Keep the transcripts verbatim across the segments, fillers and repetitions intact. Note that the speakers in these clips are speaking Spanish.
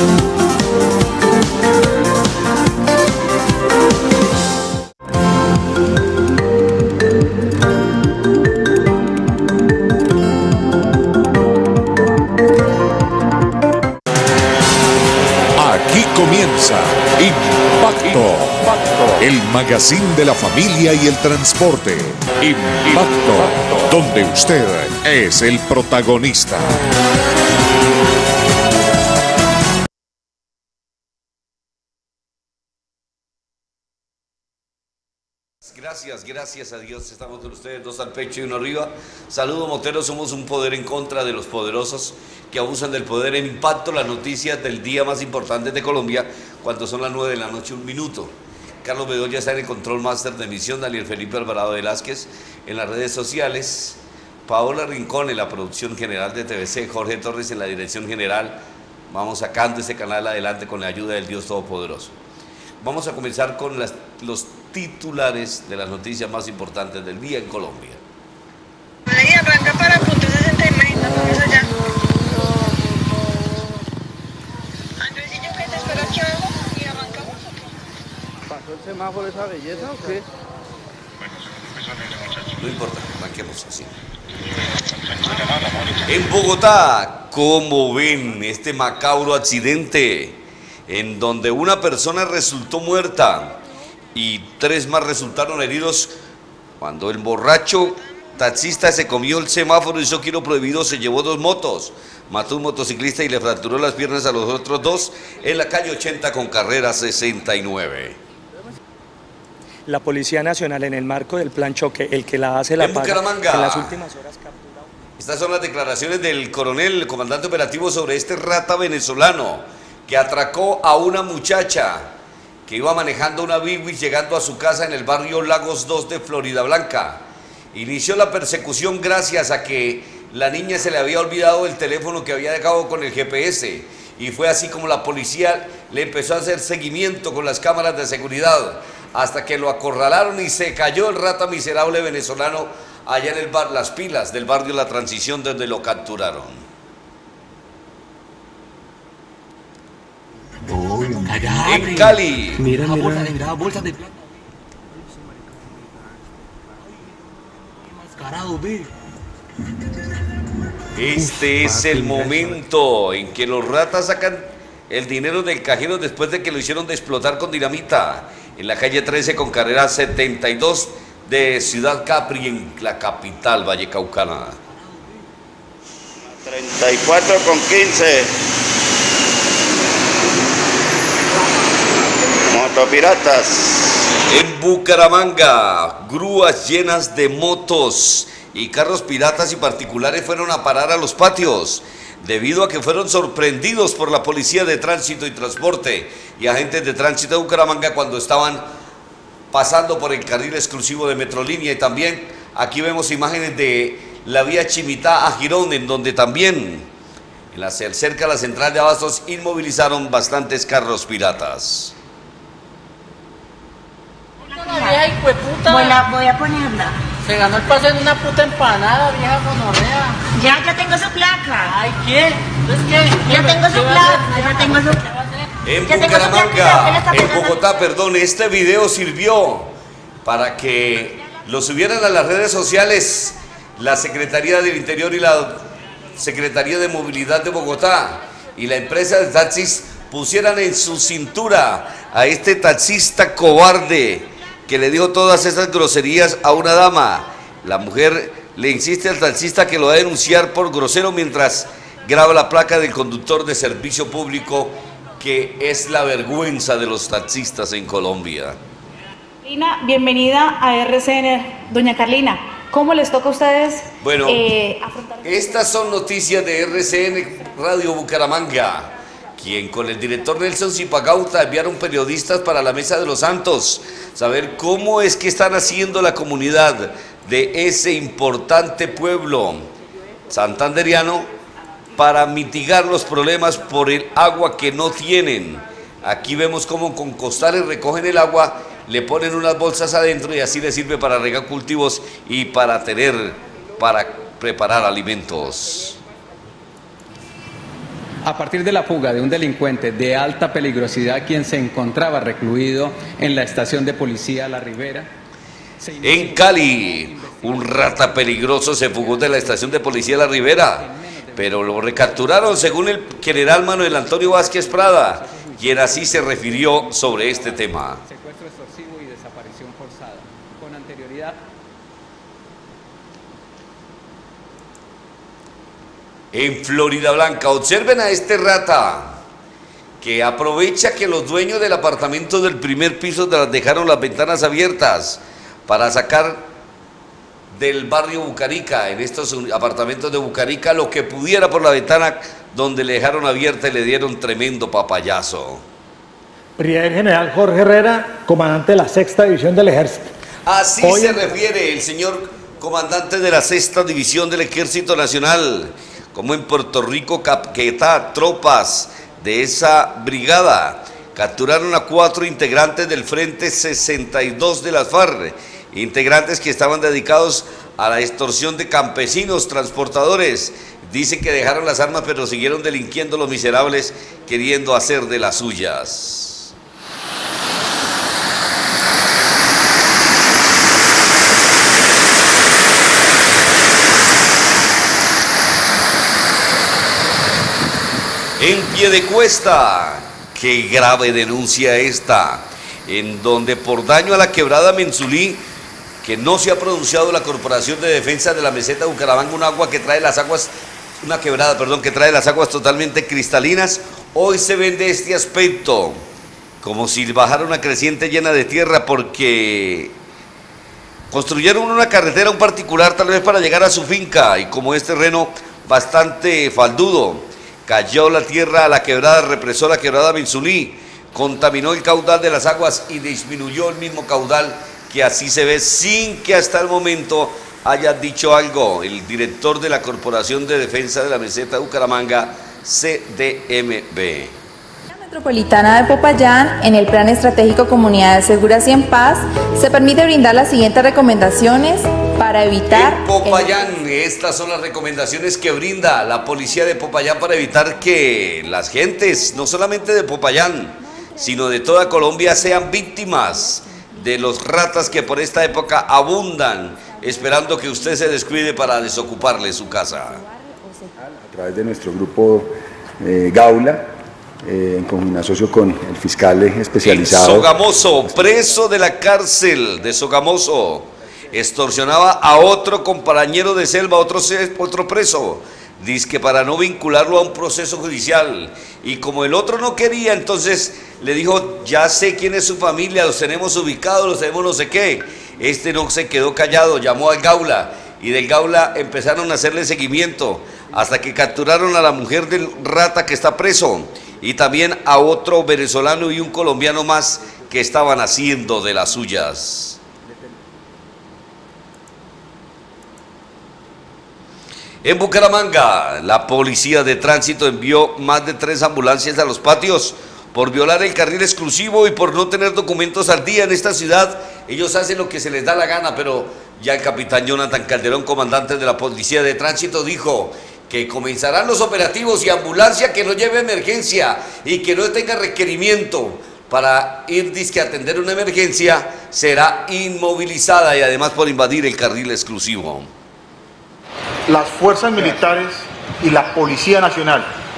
Comienza Impacto, el magazine de la familia y el transporte. Impacto, donde usted es el protagonista. Gracias, gracias a Dios, estamos con ustedes, dos al pecho y uno arriba. Saludos moteros, somos un poder en contra de los poderosos que abusan del poder. En Impacto, las noticias del día más importante de Colombia, cuando son las nueve de la noche, un minuto. Carlos Bedoya está en el control máster de emisión, Daniel Felipe Alvarado Velázquez en las redes sociales, Paola Rincón en la producción general de T V C, Jorge Torres en la dirección general. Vamos sacando este canal adelante con la ayuda del Dios Todopoderoso. Vamos a comenzar con las, los titulares de las noticias más importantes del día en Colombia. Ahí arranca para punto sesenta y nueve, vamos allá. Andresillo, ¿qué te espero aquí abajo? ¿Y arrancamos o qué? ¿Pasó el semáforo esa belleza o qué? No importa, arranquemos así. En Bogotá, ¿cómo ven este macabro accidente en donde una persona resultó muerta y tres más resultaron heridos cuando el borracho taxista se comió el semáforo y hizo giro prohibido, se llevó dos motos, mató a un motociclista y le fracturó las piernas a los otros dos en la calle ochenta con carrera sesenta y nueve? La Policía Nacional, en el marco del plan choque, el que la hace la En Bucaramanga, paga, en las últimas horas capturado. Estas son las declaraciones del coronel, el comandante operativo, sobre este rata venezolano que atracó a una muchacha que iba manejando una Biwis llegando a su casa en el barrio Lagos dos de Florida Blanca. Inició la persecución gracias a que la niña se le había olvidado el teléfono que había dejado con el G P S, y fue así como la policía le empezó a hacer seguimiento con las cámaras de seguridad hasta que lo acorralaron y se cayó el rata miserable venezolano allá en el bar Las Pilas del barrio La Transición, donde lo capturaron. En Cali, Mira, mira. Bolsa de, mira, bolsa de plata. Mascarado, ve. este es el momento en que los ratas sacan el dinero del cajero después de que lo hicieron de explotar con dinamita en la calle trece con carrera setenta y dos de Ciudad Capri, en la capital vallecaucana. treinta y cuatro con quince. Motopiratas. En Bucaramanga, grúas llenas de motos y carros piratas y particulares fueron a parar a los patios debido a que fueron sorprendidos por la Policía de Tránsito y Transporte y agentes de tránsito de Bucaramanga cuando estaban pasando por el carril exclusivo de Metrolínea. Y también aquí vemos imágenes de la vía Chimitá a Girón, en donde también en la, cerca de la central de abastos inmovilizaron bastantes carros piratas. Vieja hijueputa. Voy a, voy a ponerla. Se ganó el pase en una puta empanada, vieja gonorrea. Ya, ya tengo su placa. Ay, ¿qué? ¿Entonces qué? Ya tengo su placa, ya tengo su placa. En Ya tengo su placa, Bucaramanga, él está en Bogotá, perdón, este video sirvió para que lo subieran a las redes sociales la Secretaría del Interior y la Secretaría de Movilidad de Bogotá y la empresa de taxis pusieran en su cintura a este taxista cobarde que le dijo todas esas groserías a una dama. La mujer le insiste al taxista que lo va a denunciar por grosero mientras graba la placa del conductor de servicio público, que es la vergüenza de los taxistas en Colombia. Carlina, bienvenida a R C N. Doña Carlina, ¿cómo les toca a ustedes Bueno, eh, afrontar? Estas son noticias de R C N Radio Bucaramanga, quien con el director Nelson Zipagauta enviaron periodistas para la Mesa de los Santos, saber cómo es que están haciendo la comunidad de ese importante pueblo santanderiano para mitigar los problemas por el agua que no tienen. Aquí vemos cómo con costales recogen el agua, le ponen unas bolsas adentro y así les sirve para regar cultivos y para tener, para preparar alimentos. A partir de la fuga de un delincuente de alta peligrosidad quien se encontraba recluido en la estación de policía La Ribera. En Cali, un rata peligroso se fugó de la estación de policía La Ribera, pero lo recapturaron según el general Manuel Antonio Vázquez Prada, quien así se refirió sobre este tema. Secuestro extorsivo y desaparición forzada. Con anterioridad. En Florida Blanca, observen a este rata que aprovecha que los dueños del apartamento del primer piso dejaron las ventanas abiertas para sacar del barrio Bucarica, en estos apartamentos de Bucarica, lo que pudiera por la ventana donde le dejaron abierta y le dieron tremendo papayazo. Brigadier General Jorge Herrera, comandante de la Sexta División del Ejército. Así Hoy se en... refiere el señor comandante de la Sexta División del Ejército Nacional, como en Puerto Rico, Caquetá, tropas de esa brigada capturaron a cuatro integrantes del Frente sesenta y dos de las FARC, integrantes que estaban dedicados a la extorsión de campesinos transportadores. Dicen que dejaron las armas pero siguieron delinquiendo los miserables, queriendo hacer de las suyas. En Piedecuesta, qué grave denuncia esta, en donde por daño a la quebrada Mensulí, que no se ha pronunciado la Corporación de Defensa de la Meseta de Bucaramanga, un agua que trae las aguas, una quebrada, perdón, que trae las aguas totalmente cristalinas, hoy se vende este aspecto, como si bajara una creciente llena de tierra, porque construyeron una carretera, un particular tal vez para llegar a su finca, y como es terreno bastante faldudo, cayó la tierra a la quebrada, represó la quebrada Mensulí, contaminó el caudal de las aguas y disminuyó el mismo caudal, que así se ve sin que hasta el momento haya dicho algo el director de la Corporación de Defensa de la Meseta de Bucaramanga, C D M B. La Metropolitana de Popayán, en el Plan Estratégico Comunidades Seguras y en Paz, se permite brindar las siguientes recomendaciones para evitar... En Popayán, el... estas son las recomendaciones que brinda la policía de Popayán para evitar que las gentes, no solamente de Popayán, sino de toda Colombia, sean víctimas de los ratas que por esta época abundan, esperando que usted se descuide para desocuparle su casa. A través de nuestro grupo eh, Gaula, eh, en común asocio con el fiscal especializado. En Sogamoso, preso de la cárcel de Sogamoso, extorsionaba a otro compañero de celda, otro, otro preso, dice que para no vincularlo a un proceso judicial, y como el otro no quería, entonces le dijo, ya sé quién es su familia, los tenemos ubicados, los tenemos no sé qué. Este no se quedó callado, llamó al Gaula, y del Gaula empezaron a hacerle seguimiento, hasta que capturaron a la mujer del rata que está preso, y también a otro venezolano y un colombiano más que estaban haciendo de las suyas. En Bucaramanga, la policía de tránsito envió más de tres ambulancias a los patios por violar el carril exclusivo y por no tener documentos al día en esta ciudad. Ellos hacen lo que se les da la gana, pero ya el capitán Jonathan Calderón, comandante de la policía de tránsito, dijo que comenzarán los operativos y ambulancia que no lleve emergencia y que no tenga requerimiento para ir disque a atender una emergencia será inmovilizada, y además por invadir el carril exclusivo. Las fuerzas militares y la Policía Nacional,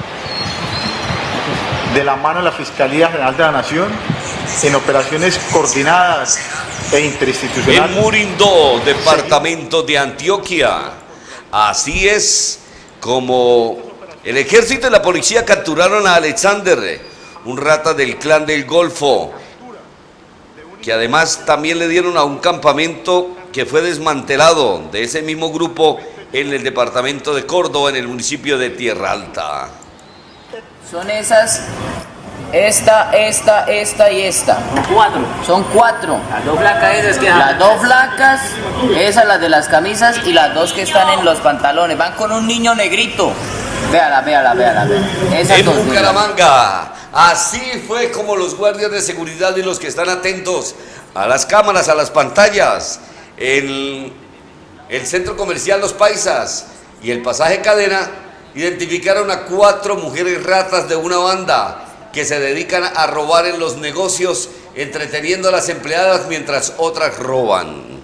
de la mano de la Fiscalía General de la Nación, en operaciones coordinadas e interinstitucionales. En Murindó, departamento de Antioquia, así es como el ejército y la policía capturaron a Alexander, un rata del clan del Golfo, que además también le dieron a un campamento que fue desmantelado de ese mismo grupo en el departamento de Córdoba, en el municipio de Tierra Alta. Son esas, esta, esta, esta y esta. Son cuatro. Son cuatro. Las dos flacas esas que... Las dos flacas, esas las de las camisas y las dos que están en los pantalones. Van con un niño negrito. Véala, véala, véala, véala. Esas en dos, Bucaramanga, así fue como los guardias de seguridad y los que están atentos a las cámaras, a las pantallas, el... el centro comercial Los Paisas y el pasaje Cadena identificaron a cuatro mujeres ratas de una banda que se dedican a robar en los negocios, entreteniendo a las empleadas mientras otras roban.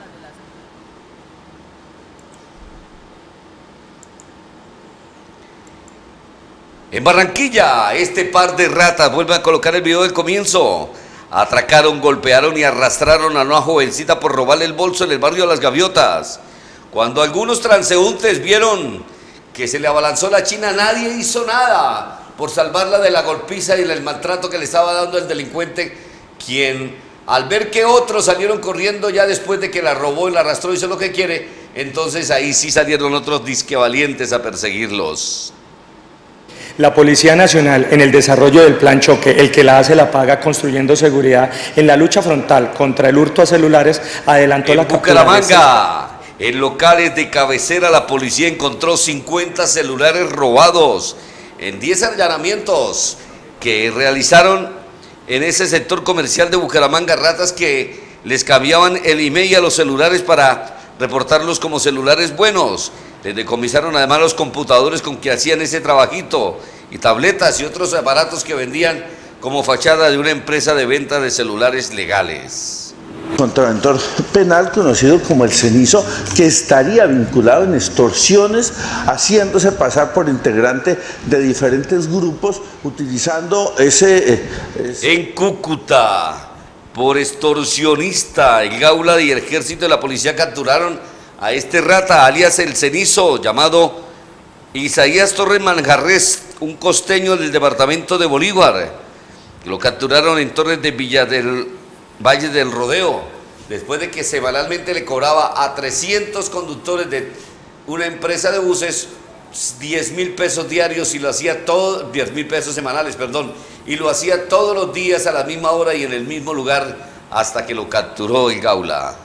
En Barranquilla, este par de ratas, vuelve a colocar el video del comienzo, atracaron, golpearon y arrastraron a una jovencita por robarle el bolso en el barrio de Las Gaviotas. Cuando algunos transeúntes vieron que se le abalanzó la china, nadie hizo nada por salvarla de la golpiza y del maltrato que le estaba dando el delincuente, quien al ver que otros salieron corriendo ya después de que la robó y la arrastró, hizo lo que quiere, entonces ahí sí salieron otros disque valientes a perseguirlos. La Policía Nacional, en el desarrollo del Plan Choque, el que la hace la paga, construyendo seguridad en la lucha frontal contra el hurto a celulares, adelantó en la captura. Bucaramanga, en locales de cabecera, la policía encontró cincuenta celulares robados en diez allanamientos que realizaron en ese sector comercial de Bucaramanga. Ratas que les cambiaban el email a los celulares para reportarlos como celulares buenos. Les decomisaron además los computadores con que hacían ese trabajito y tabletas y otros aparatos que vendían como fachada de una empresa de venta de celulares legales. Contraventor penal conocido como el Cenizo, que estaría vinculado en extorsiones, haciéndose pasar por integrante de diferentes grupos, utilizando ese... Eh, ese... En Cúcuta, por extorsionista, el Gaula y el ejército de la policía capturaron a este rata, alias el Cenizo, llamado Isaías Torres Manjarres, un costeño del departamento de Bolívar. Lo capturaron en Torres de Villa del Valle del Rodeo, después de que semanalmente le cobraba a trescientos conductores de una empresa de buses diez mil pesos diarios y lo hacía todo, diez mil pesos semanales, perdón, y lo hacía todos los días a la misma hora y en el mismo lugar hasta que lo capturó el Gaula.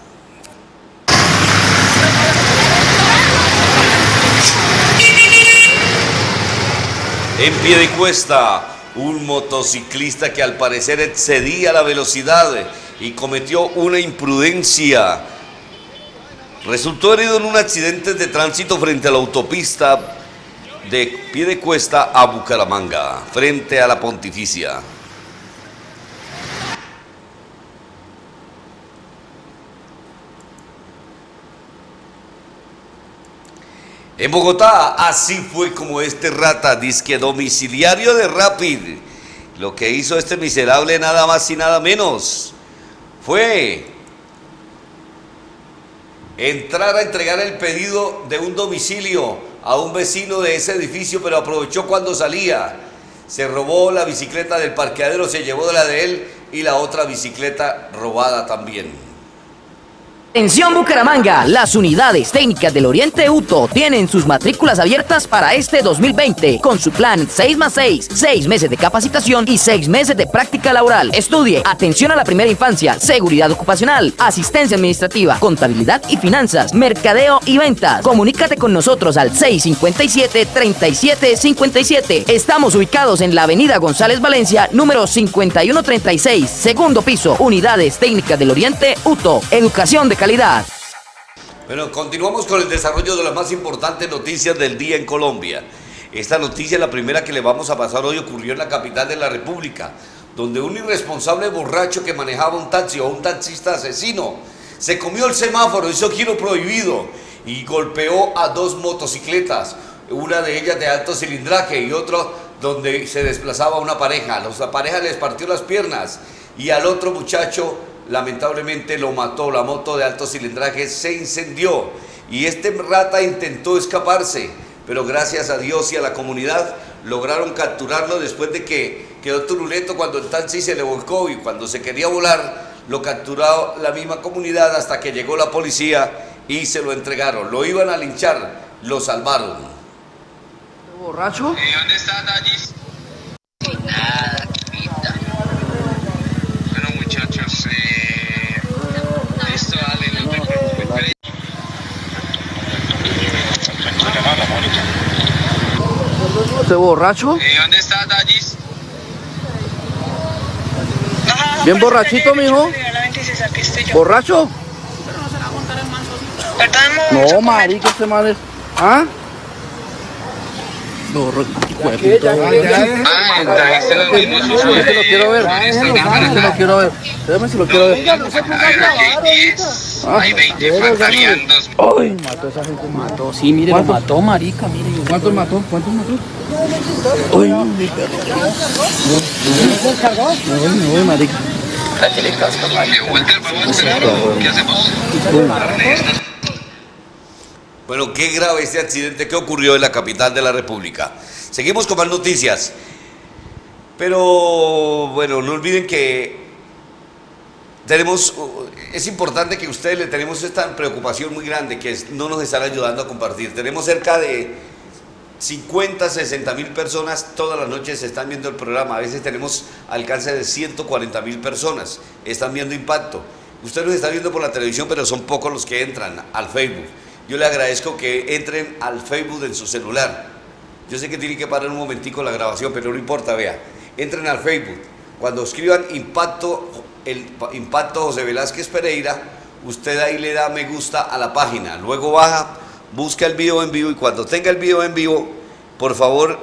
En Piedecuesta, un motociclista que al parecer excedía la velocidad y cometió una imprudencia. Resultó herido en un accidente de tránsito frente a la autopista de Piedecuesta a Bucaramanga, frente a la Pontificia. En Bogotá, así fue como este rata, disque domiciliario de Rapid, lo que hizo este miserable nada más y nada menos fue entrar a entregar el pedido de un domicilio a un vecino de ese edificio, pero aprovechó cuando salía, se robó la bicicleta del parqueadero, se llevó de la de él y la otra bicicleta robada también. Atención Bucaramanga, las unidades técnicas del Oriente UTO tienen sus matrículas abiertas para este dos mil veinte con su plan seis más seis, seis meses de capacitación y seis meses de práctica laboral. Estudie atención a la primera infancia, seguridad ocupacional, asistencia administrativa, contabilidad y finanzas, mercadeo y ventas. Comunícate con nosotros al seis cinco siete, treinta y siete cincuenta y siete. Estamos ubicados en la avenida González Valencia, número cincuenta y uno treinta y seis, segundo piso, unidades técnicas del Oriente UTO, educación de calidad. Bueno, continuamos con el desarrollo de las más importantes noticias del día en Colombia. Esta noticia, la primera que le vamos a pasar hoy, ocurrió en la capital de la República, donde un irresponsable borracho que manejaba un taxi o un taxista asesino se comió el semáforo, hizo giro prohibido y golpeó a dos motocicletas, una de ellas de alto cilindraje y otra donde se desplazaba una pareja. La pareja les partió las piernas y al otro muchacho lamentablemente lo mató. La moto de alto cilindraje se incendió y este rata intentó escaparse, pero gracias a Dios y a la comunidad lograron capturarlo después de que quedó turuleto cuando el taxi se le volcó, y cuando se quería volar lo capturó la misma comunidad hasta que llegó la policía y se lo entregaron. Lo iban a linchar, lo salvaron. ¿Borracho? ¿Y dónde está Dallis? Nada, quita. Bueno, muchachos, eh... listo, dale, no te preocupes. ¿Usted borracho? ¿Y dónde está Dallis? ¿Bien borrachito, mijo? ¿Borracho? No, marica, este man es... ¿Ah? No, hueputa. Ah, este lo mismo sucio. Este lo quiero ver. Este lo quiero ver. Déjame si lo quiero ver. Hay veinte faltaríandos. Ay, mató a esa gente. Mató, sí, mire, lo mató, marica, mire. ¿Cuántos mató? ¿Cuántos mató? Ay, mi perro. Me voy, me voy, marica. Walter, vamos a hacer ¿qué hacemos? Bueno, qué grave este accidente que ocurrió en la capital de la República. Seguimos con más noticias. Pero, bueno, no olviden que tenemos, es importante que ustedes le tenemos esta preocupación muy grande que no nos están ayudando a compartir. Tenemos cerca de cincuenta, sesenta mil personas todas las noches están viendo el programa. A veces tenemos alcance de ciento cuarenta mil personas. Están viendo Impacto. Usted nos está viendo por la televisión, pero son pocos los que entran al Facebook. Yo le agradezco que entren al Facebook en su celular. Yo sé que tiene que parar un momentico la grabación, pero no importa, vea. Entren al Facebook. Cuando escriban Impacto, el Impacto José Velázquez Pereira, usted ahí le da me gusta a la página. Luego baja, busca el video en vivo y cuando tenga el video en vivo, por favor,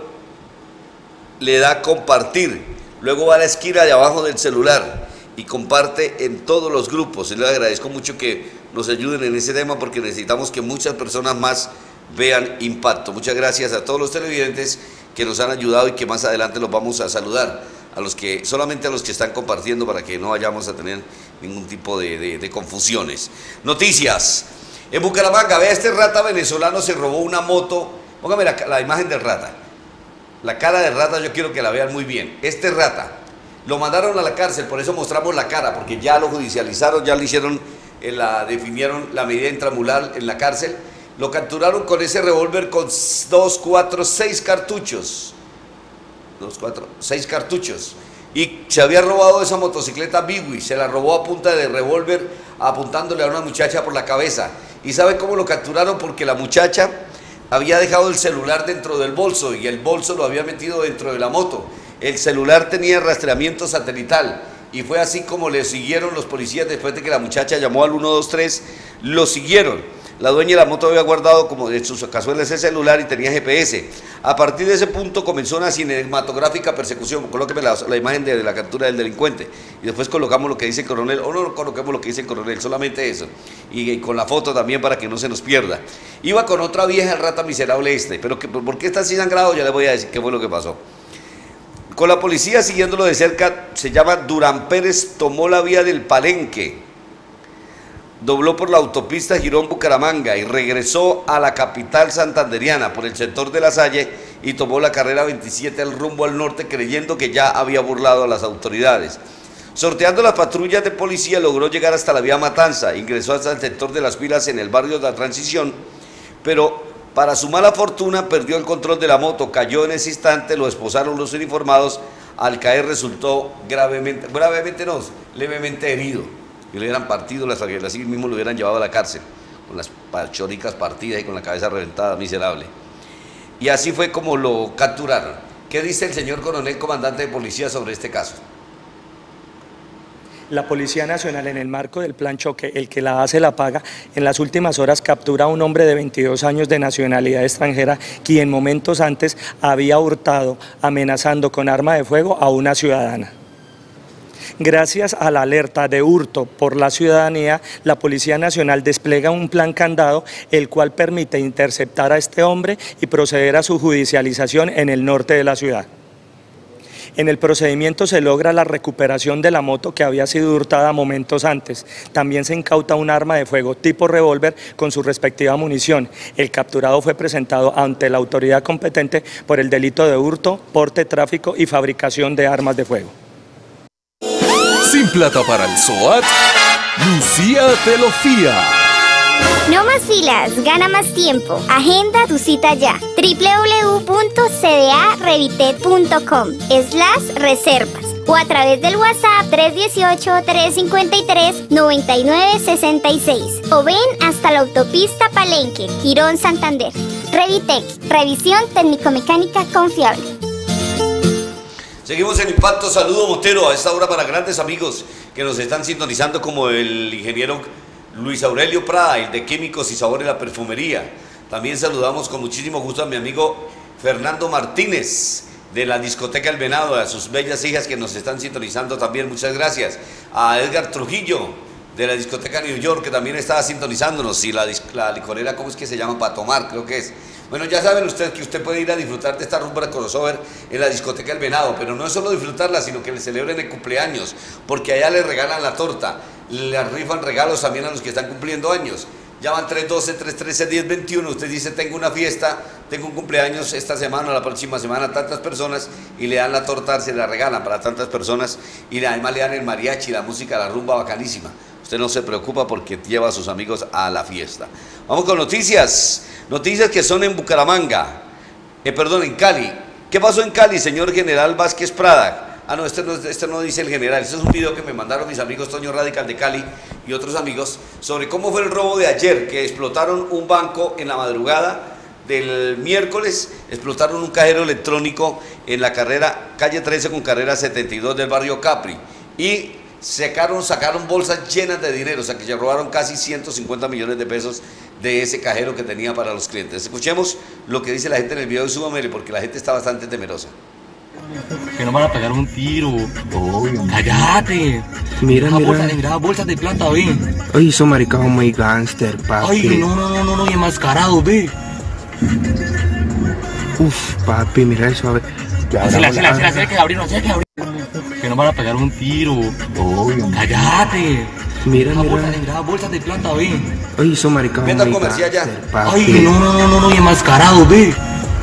le da compartir. Luego va a la esquina de abajo del celular y comparte en todos los grupos. Y le agradezco mucho que nos ayuden en ese tema porque necesitamos que muchas personas más vean Impacto. Muchas gracias a todos los televidentes que nos han ayudado y que más adelante los vamos a saludar, a los que, solamente a los que están compartiendo para que no vayamos a tener ningún tipo de, de, de confusiones. Noticias. En Bucaramanga, vea, este rata venezolano se robó una moto. Póngame la, la imagen del rata. La cara del rata yo quiero que la vean muy bien. Este rata lo mandaron a la cárcel, por eso mostramos la cara, porque ya lo judicializaron, ya le hicieron, eh, la, definieron la medida intramural en la cárcel. Lo capturaron con ese revólver con dos, cuatro, seis cartuchos. Dos, cuatro, seis cartuchos. Y se había robado esa motocicleta Biwi, se la robó a punta de revólver apuntándole a una muchacha por la cabeza. ¿Y sabe cómo lo capturaron? Porque la muchacha había dejado el celular dentro del bolso y el bolso lo había metido dentro de la moto. El celular tenía rastreamiento satelital y fue así como le siguieron los policías después de que la muchacha llamó al uno dos tres, lo siguieron. La dueña de la moto había guardado como de sus cazuelas ese celular y tenía G P S. A partir de ese punto comenzó una cinematográfica persecución. Colóqueme la, la imagen de, de la captura del delincuente y después colocamos lo que dice el coronel, o no coloquemos lo que dice el coronel, solamente eso. Y, y con la foto también para que no se nos pierda. Iba con otra vieja, el rata miserable este, pero que, ¿por qué está así sangrado? Ya le voy a decir qué fue lo que pasó. Con la policía siguiéndolo de cerca, se llama Durán Pérez, tomó la vía del Palenque, dobló por la autopista Girón-Bucaramanga y regresó a la capital santanderiana por el sector de La Salle y tomó la carrera veintisiete al rumbo al norte creyendo que ya había burlado a las autoridades. Sorteando las patrullas de policía logró llegar hasta la vía Matanza, ingresó hasta el sector de Las Pilas en el barrio de la Transición, pero para su mala fortuna perdió el control de la moto, cayó en ese instante, lo esposaron los uniformados, al caer resultó gravemente, gravemente no, levemente herido. Y le hubieran partido las aguilas, así mismo lo hubieran llevado a la cárcel, con las pachoricas partidas y con la cabeza reventada, miserable. Y así fue como lo capturaron. ¿Qué dice el señor coronel comandante de policía sobre este caso? La Policía Nacional, en el marco del plan choque, el que la hace la paga, en las últimas horas captura a un hombre de veintidós años de nacionalidad extranjera, quien momentos antes había hurtado, amenazando con arma de fuego a una ciudadana. Gracias a la alerta de hurto por la ciudadanía, la Policía Nacional despliega un plan candado, el cual permite interceptar a este hombre y proceder a su judicialización en el norte de la ciudad. En el procedimiento se logra la recuperación de la moto que había sido hurtada momentos antes. También se incauta un arma de fuego tipo revólver con su respectiva munición. El capturado fue presentado ante la autoridad competente por el delito de hurto, porte, tráfico y fabricación de armas de fuego. Sin plata para el S O A T, Lucía te lo fía. No más filas, gana más tiempo. Agenda tu cita ya. doble u doble u doble u punto c d a revitet punto com slash reservas o a través del WhatsApp tres uno ocho, tres cinco tres, nueve nueve seis seis o ven hasta la autopista Palenque, Girón, Santander. Revitec, revisión técnico-mecánica confiable. Seguimos en Impacto. Saludo Montero a esta hora para grandes amigos que nos están sintonizando, como el ingeniero Luis Aurelio Prada, el de Químicos y Sabores de la Perfumería. También saludamos con muchísimo gusto a mi amigo Fernando Martínez, de la discoteca El Venado, a sus bellas hijas que nos están sintonizando también, muchas gracias. A Edgar Trujillo, de la discoteca New York, que también estaba sintonizándonos, y la, la licorera, ¿cómo es que se llama? Para tomar, creo que es. Bueno, ya saben ustedes que usted puede ir a disfrutar de esta rumba crossover en la discoteca El Venado, pero no es solo disfrutarla, sino que le celebren el cumpleaños, porque allá le regalan la torta, le rifan regalos también a los que están cumpliendo años. Ya van tres doce, tres trece, diez veintiuno, usted dice tengo una fiesta, tengo un cumpleaños esta semana o la próxima semana, tantas personas, y le dan la torta, se la regalan para tantas personas, y además le dan el mariachi, la música, la rumba bacanísima. Usted no se preocupa porque lleva a sus amigos a la fiesta. Vamos con noticias, noticias que son en Bucaramanga, eh, perdón, en Cali. ¿Qué pasó en Cali, señor General Vázquez Prada? Ah, no, este no, este no dice el general, este es un video que me mandaron mis amigos Toño Radical de Cali y otros amigos sobre cómo fue el robo de ayer, que explotaron un banco en la madrugada del miércoles, explotaron un cajero electrónico en la carrera, calle trece con carrera setenta y dos del barrio Capri, y sacaron, sacaron bolsas llenas de dinero, o sea que ya robaron casi ciento cincuenta millones de pesos de ese cajero que tenía para los clientes. Escuchemos lo que dice la gente en el video y súbamele porque la gente está bastante temerosa. Que nos van a pegar un tiro. Oh, cállate. Mira, mira. Bolsas, mira, bolsas de plata, ve. Ay, esos maricados son muy gangster, papi. Ay, no, no, no, no, no, y enmascarados, ve. Uf, papi, mira eso, a ver. Hacela, hacela, hacela, hacela, que abrir, hacela, que abrir. Que nos van a pegar un tiro. Oh, cállate. Mira, mira. Bolsas, mira, bolsas de plata, ve. Ay, esos maricados son muy gangster, papi. Ay, no, no, no, no, no, y enmascarados, ve.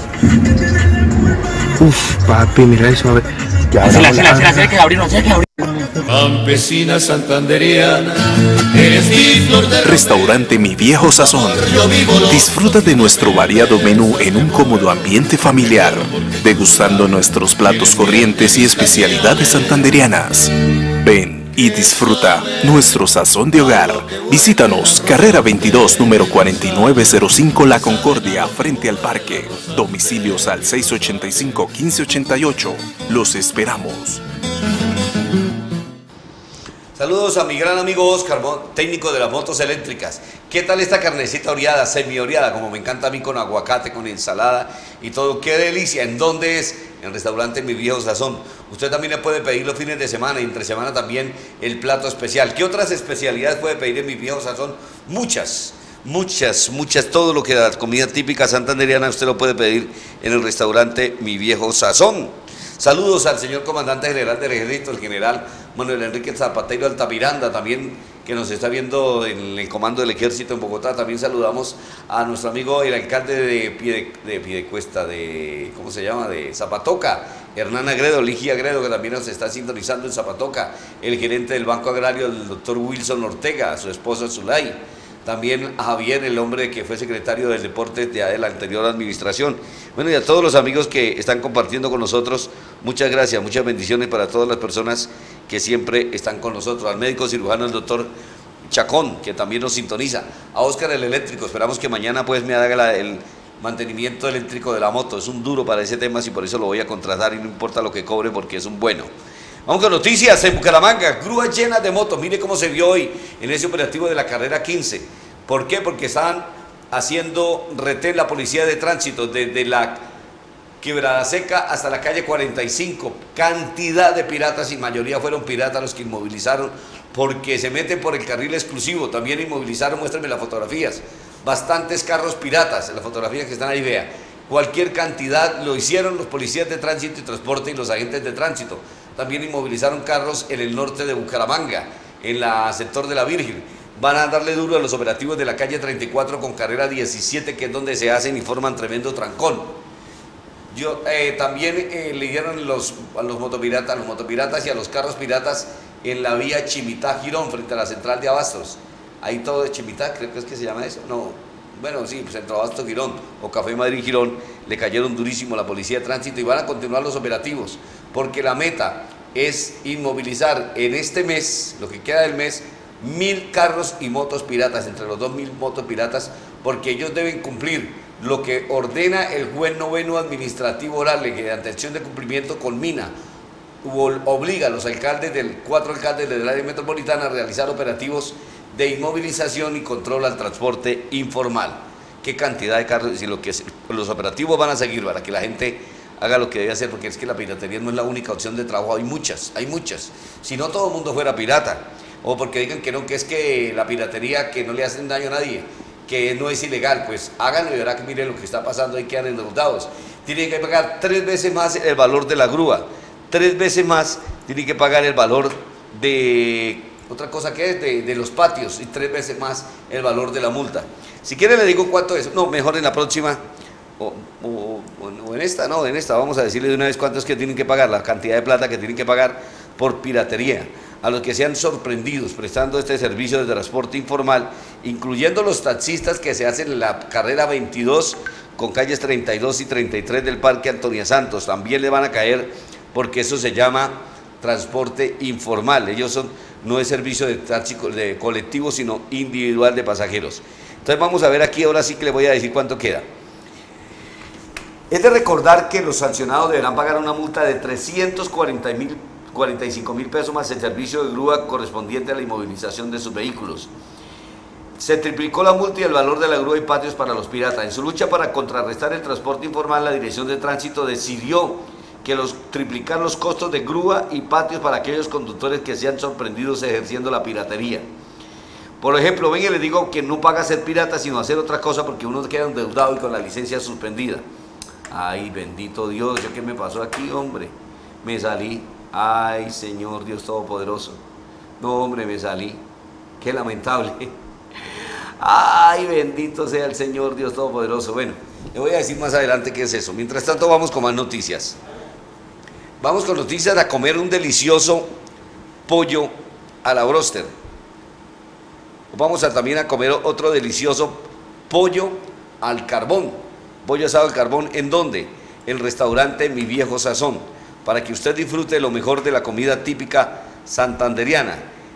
Uf, papi, mira eso, a ver. Hacela, hacela, hacela, hacela, que abrir, hacela, que abrir. Campesina santanderiana, eres mi flor de Restaurante Mi Viejo Sazón. Disfruta de nuestro variado menú en un cómodo ambiente familiar, degustando nuestros platos corrientes y especialidades santanderianas. Ven y disfruta nuestro sazón de hogar. Visítanos, carrera veintidós, número cuarenta y nueve cero cinco, La Concordia, frente al parque. Domicilios al seis ochenta y cinco, quince ochenta y ocho. Los esperamos. Saludos a mi gran amigo Oscar, técnico de las motos eléctricas. ¿Qué tal esta carnecita oreada, semi-oreada, como me encanta a mí, con aguacate, con ensalada y todo? ¡Qué delicia! ¿En dónde es? En el restaurante Mi Viejo Sazón. Usted también le puede pedir los fines de semana y entre semana también el plato especial. ¿Qué otras especialidades puede pedir en Mi Viejo Sazón? Muchas, muchas, muchas. Todo lo que la comida típica santanderiana usted lo puede pedir en el restaurante Mi Viejo Sazón. Saludos al señor comandante general del ejército, el general Manuel Enrique Zapatero Altamiranda, también que nos está viendo en el comando del ejército en Bogotá. También saludamos a nuestro amigo el alcalde de Pie de, de Piedecuesta, de, ¿cómo se llama?, de Zapatoca, Hernán Agredo, Ligia Agredo, que también nos está sintonizando en Zapatoca, el gerente del Banco Agrario, el doctor Wilson Ortega, su esposa Zulay. También a Javier, el hombre que fue secretario del deporte de la anterior administración. Bueno, y a todos los amigos que están compartiendo con nosotros, muchas gracias, muchas bendiciones para todas las personas que siempre están con nosotros. Al médico cirujano, el doctor Chacón, que también nos sintoniza. A Óscar, el eléctrico, esperamos que mañana pues me haga la, el mantenimiento eléctrico de la moto. Es un duro para ese tema, y por eso lo voy a contratar y no importa lo que cobre porque es un bueno. Vamos con noticias en Bucaramanga, grúas llenas de motos. Mire cómo se vio hoy en ese operativo de la carrera quince. ¿Por qué? Porque estaban haciendo retén la policía de tránsito desde la Quebrada Seca hasta la calle cuarenta y cinco. Cantidad de piratas, y mayoría fueron piratas los que inmovilizaron porque se meten por el carril exclusivo. También inmovilizaron, muéstrenme las fotografías, bastantes carros piratas, en las fotografías que están ahí, vea. Cualquier cantidad lo hicieron los policías de tránsito y transporte y los agentes de tránsito. También inmovilizaron carros en el norte de Bucaramanga, en el sector de la Virgen. Van a darle duro a los operativos de la calle treinta y cuatro con carrera diecisiete, que es donde se hacen y forman tremendo trancón. Yo, eh, también eh, le dieron los, a los motopiratas, a los motopiratas y a los carros piratas en la vía Chimitá-Girón, frente a la central de Abastos. Ahí todo de Chimitá, creo que es que se llama eso. No, bueno, sí, pues Centro Abasto Girón o Café Madrid Girón, le cayeron durísimo a la policía de tránsito y van a continuar los operativos, porque la meta es inmovilizar en este mes, lo que queda del mes, mil carros y motos piratas, entre los dos mil motos piratas, porque ellos deben cumplir lo que ordena el juez noveno administrativo oral, que de atención de cumplimiento culmina, obliga a los alcaldes, del cuatro alcaldes del área metropolitana a realizar operativos de inmovilización y control al transporte informal. qué cantidad de carros, si lo que los operativos van a seguir para que la gente haga lo que debe hacer, porque es que la piratería no es la única opción de trabajo, hay muchas, hay muchas. Si no todo el mundo fuera pirata, o porque digan que no, que es que la piratería que no le hacen daño a nadie, que no es ilegal, pues háganlo y verá que miren lo que está pasando, ahí quedan endeudados. Tienen que pagar tres veces más el valor de la grúa, tres veces más tienen que pagar el valor de otra cosa que es de, de los patios y tres veces más el valor de la multa. Si quieren le digo cuánto es, no, mejor en la próxima o, o, o en esta, no, en esta vamos a decirle de una vez cuánto es que tienen que pagar, la cantidad de plata que tienen que pagar por piratería a los que sean sorprendidos prestando este servicio de transporte informal, incluyendo los taxistas que se hacen en la carrera veintidós con calles treinta y dos y treinta y tres del Parque Antonia Santos, también le van a caer porque eso se llama transporte informal. Ellos son, no es servicio de taxi de colectivo, sino individual de pasajeros. Entonces vamos a ver aquí, ahora sí que le voy a decir cuánto queda. Es de recordar que los sancionados deberán pagar una multa de trescientos cuarenta y cinco mil pesos más el servicio de grúa correspondiente a la inmovilización de sus vehículos. Se triplicó la multa y el valor de la grúa y patios para los piratas. En su lucha para contrarrestar el transporte informal, la Dirección de Tránsito decidió que los triplicar los costos de grúa y patios para aquellos conductores que sean sorprendidos ejerciendo la piratería. Por ejemplo, ven y les digo que no paga ser pirata, sino hacer otra cosa porque uno queda endeudado y con la licencia suspendida. Ay, bendito Dios, ¿yo qué me pasó aquí, hombre? Me salí. Ay, Señor Dios Todopoderoso. No, hombre, me salí. Qué lamentable. Ay, bendito sea el Señor Dios Todopoderoso. Bueno, le voy a decir más adelante qué es eso. Mientras tanto, vamos con más noticias. Vamos con noticias a comer un delicioso pollo a la bróster. Vamos a también a comer otro delicioso pollo al carbón. Pollo asado al carbón, ¿en dónde? El restaurante Mi Viejo Sazón, para que usted disfrute lo mejor de la comida típica santanderiana.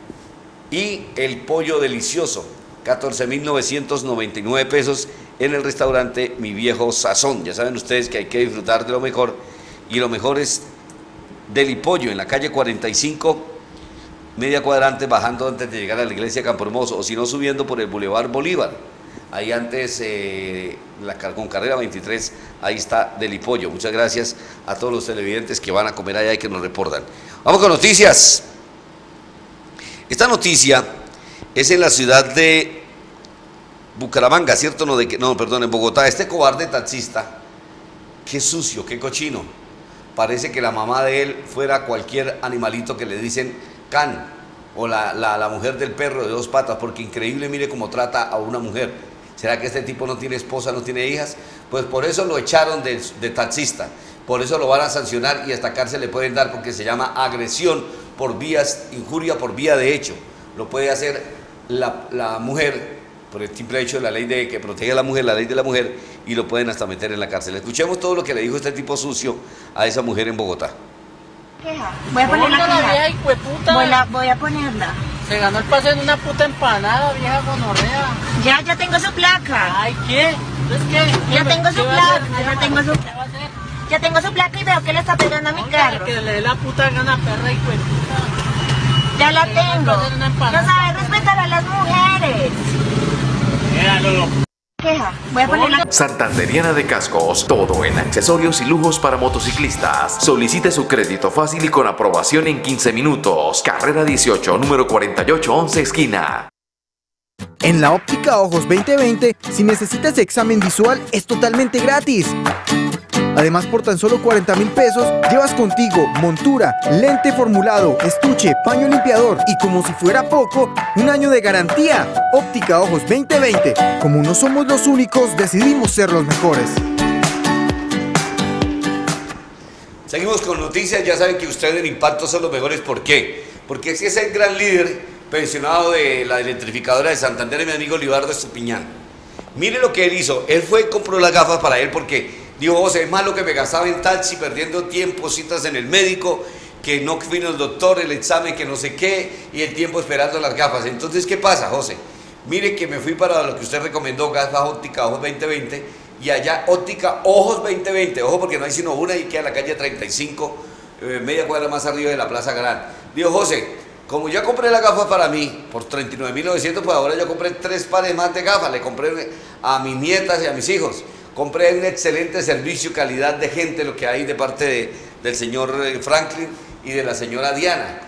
Y el pollo delicioso, catorce mil novecientos noventa y nueve pesos en el restaurante Mi Viejo Sazón. Ya saben ustedes que hay que disfrutar de lo mejor, y lo mejor es Delipollo, en la calle cuarenta y cinco, media cuadrante, bajando antes de llegar a la iglesia de Campo Hermoso, o si no subiendo por el Boulevard Bolívar, ahí antes, eh, la, con carrera veintitrés, ahí está Delipollo. Muchas gracias a todos los televidentes que van a comer allá y que nos reportan. Vamos con noticias. Esta noticia es en la ciudad de Bucaramanga, ¿cierto? No, de, no, perdón, en Bogotá. Este cobarde taxista, qué sucio, qué cochino. Parece que la mamá de él fuera cualquier animalito que le dicen can, o la, la, la mujer del perro de dos patas, porque increíble, mire cómo trata a una mujer. ¿Será que este tipo no tiene esposa, no tiene hijas? Pues por eso lo echaron de, de taxista, por eso lo van a sancionar y hasta cárcel le pueden dar, porque se llama agresión por vías, injuria por vía de hecho. Lo puede hacer la, la mujer, por el simple hecho de la ley de que protege a la mujer, la ley de la mujer, y lo pueden hasta meter en la cárcel. Escuchemos todo lo que le dijo este tipo sucio a esa mujer en Bogotá. Queja. Voy a poner la queja. Voy, la, voy a ponerla. Se ganó el pase en una puta empanada, vieja gonorrea. Ya, ya tengo su placa. Ay, ¿qué? ¿Entonces qué? Ya tengo su placa, ya tengo su placa. Ya tengo su placa y veo que le está pegando a mi carro. Que le dé la puta gana, perra y puta. Ya la tengo. No sabes respetar a las mujeres. Queja. Voy a poner la... Santanderiana de Cascos, todo en accesorios y lujos para motociclistas. Solicite su crédito fácil y con aprobación en quince minutos. Carrera dieciocho, número cuarenta y ocho once, esquina. En la óptica Ojos veinte veinte, si necesitas examen visual, es totalmente gratis. Además, por tan solo cuarenta mil pesos, llevas contigo montura, lente formulado, estuche, paño limpiador y, como si fuera poco, un año de garantía. Óptica Ojos veinte veinte. Como no somos los únicos, decidimos ser los mejores. Seguimos con noticias. Ya saben que ustedes en Impacto son los mejores. ¿Por qué? Porque ese es el gran líder pensionado de la electrificadora de Santander, mi amigo Libardo Estupiñán. Mire lo que él hizo. Él fue y compró las gafas para él porque dijo, José, es más lo que me gastaba en taxi, perdiendo tiempo, citas en el médico, que no vino el doctor, el examen, que no sé qué, y el tiempo esperando las gafas. Entonces, ¿qué pasa, José? Mire que me fui para lo que usted recomendó, gafas óptica Ojos veinte veinte, y allá óptica Ojos veinte veinte, ojo porque no hay sino una y queda en la calle treinta y cinco, eh, media cuadra más arriba de la Plaza Gran. Dijo, José, Como yo compré la gafa para mí por treinta y nueve mil novecientos, pues ahora yo compré tres pares más de gafas, le compré a mis nietas y a mis hijos. Compré un excelente servicio, calidad de gente, lo que hay de parte de, del señor Franklin y de la señora Diana.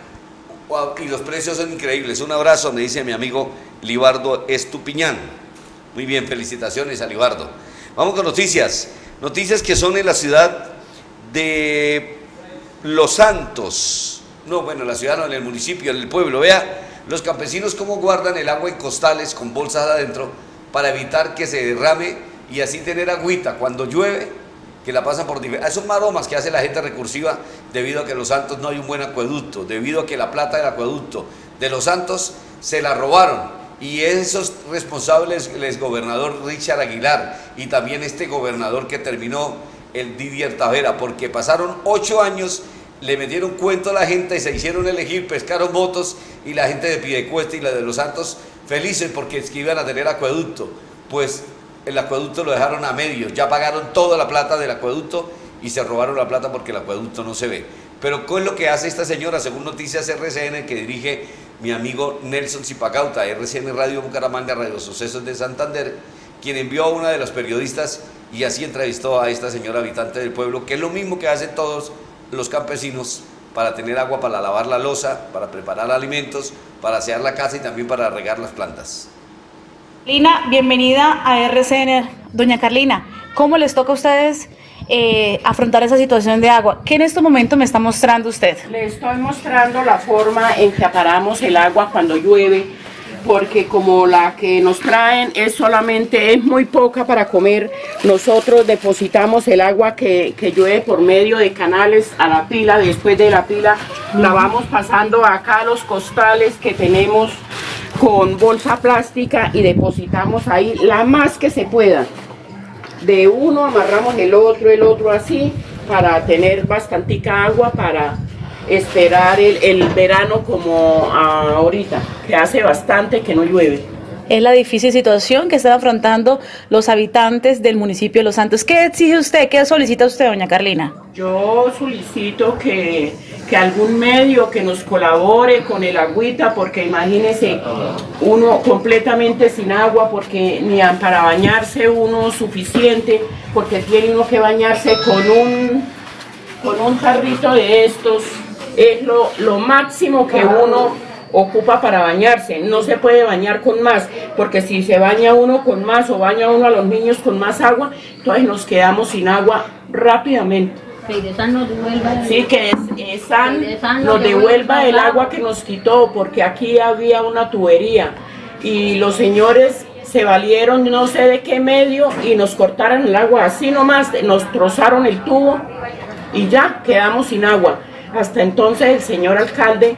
Y los precios son increíbles. Un abrazo, me dice mi amigo Libardo Estupiñán. Muy bien, felicitaciones a Libardo. Vamos con noticias. Noticias que son en la ciudad de Los Santos. No, bueno, la ciudad no, en el municipio, en el pueblo. Vea, los campesinos cómo guardan el agua en costales con bolsas adentro para evitar que se derrame y así tener agüita cuando llueve, que la pasan por diversas... Son maromas que hace la gente recursiva debido a que en Los Santos no hay un buen acueducto, debido a que la plata del acueducto de Los Santos se la robaron. Y esos responsables, el exgobernador Richard Aguilar y también este gobernador que terminó, el Didier Tavera, porque pasaron ocho años, le metieron cuento a la gente y se hicieron elegir, pescaron votos y la gente de Piedecuesta y la de Los Santos felices porque es que iban a tener acueducto. Pues el acueducto lo dejaron a medios, ya pagaron toda la plata del acueducto y se robaron la plata porque el acueducto no se ve. Pero ¿qué es lo que hace esta señora? Según noticias R C N, que dirige mi amigo Nelson Zipacauta, R C N Radio Bucaramanga, Radio Sucesos de Santander, quien envió a una de las periodistas y así entrevistó a esta señora habitante del pueblo, que es lo mismo que hacen todos los campesinos para tener agua para lavar la loza, para preparar alimentos, para asear la casa y también para regar las plantas. Lina, bienvenida a R C N. Doña Carlina, ¿cómo les toca a ustedes eh, afrontar esa situación de agua? ¿Qué en este momento me está mostrando usted? Le estoy mostrando la forma en que aparamos el agua cuando llueve, porque como la que nos traen es solamente, es muy poca para comer, nosotros depositamos el agua que, que llueve por medio de canales a la pila. Después de la pila la vamos pasando acá a los costales que tenemos con bolsa plástica y depositamos ahí la más que se pueda. De uno amarramos el otro, el otro así, para tener bastantica agua para esperar el, el verano como ahorita, que hace bastante que no llueve. Es la difícil situación que están afrontando los habitantes del municipio de Los Santos. ¿Qué exige usted? ¿Qué solicita usted, doña Carlina? Yo solicito que, que algún medio que nos colabore con el agüita, porque imagínese uno completamente sin agua, porque ni para bañarse uno suficiente, porque tiene uno que bañarse con un, con un jarrito de estos. Es lo, lo máximo que uno ocupa para bañarse. No se puede bañar con más, porque si se baña uno con más o baña uno a los niños con más agua, entonces nos quedamos sin agua rápidamente. Sí, que ESAN nos devuelva el agua que nos quitó, porque aquí había una tubería y los señores se valieron no sé de qué medio y nos cortaron el agua así nomás, nos trozaron el tubo y ya quedamos sin agua. Hasta entonces el señor alcalde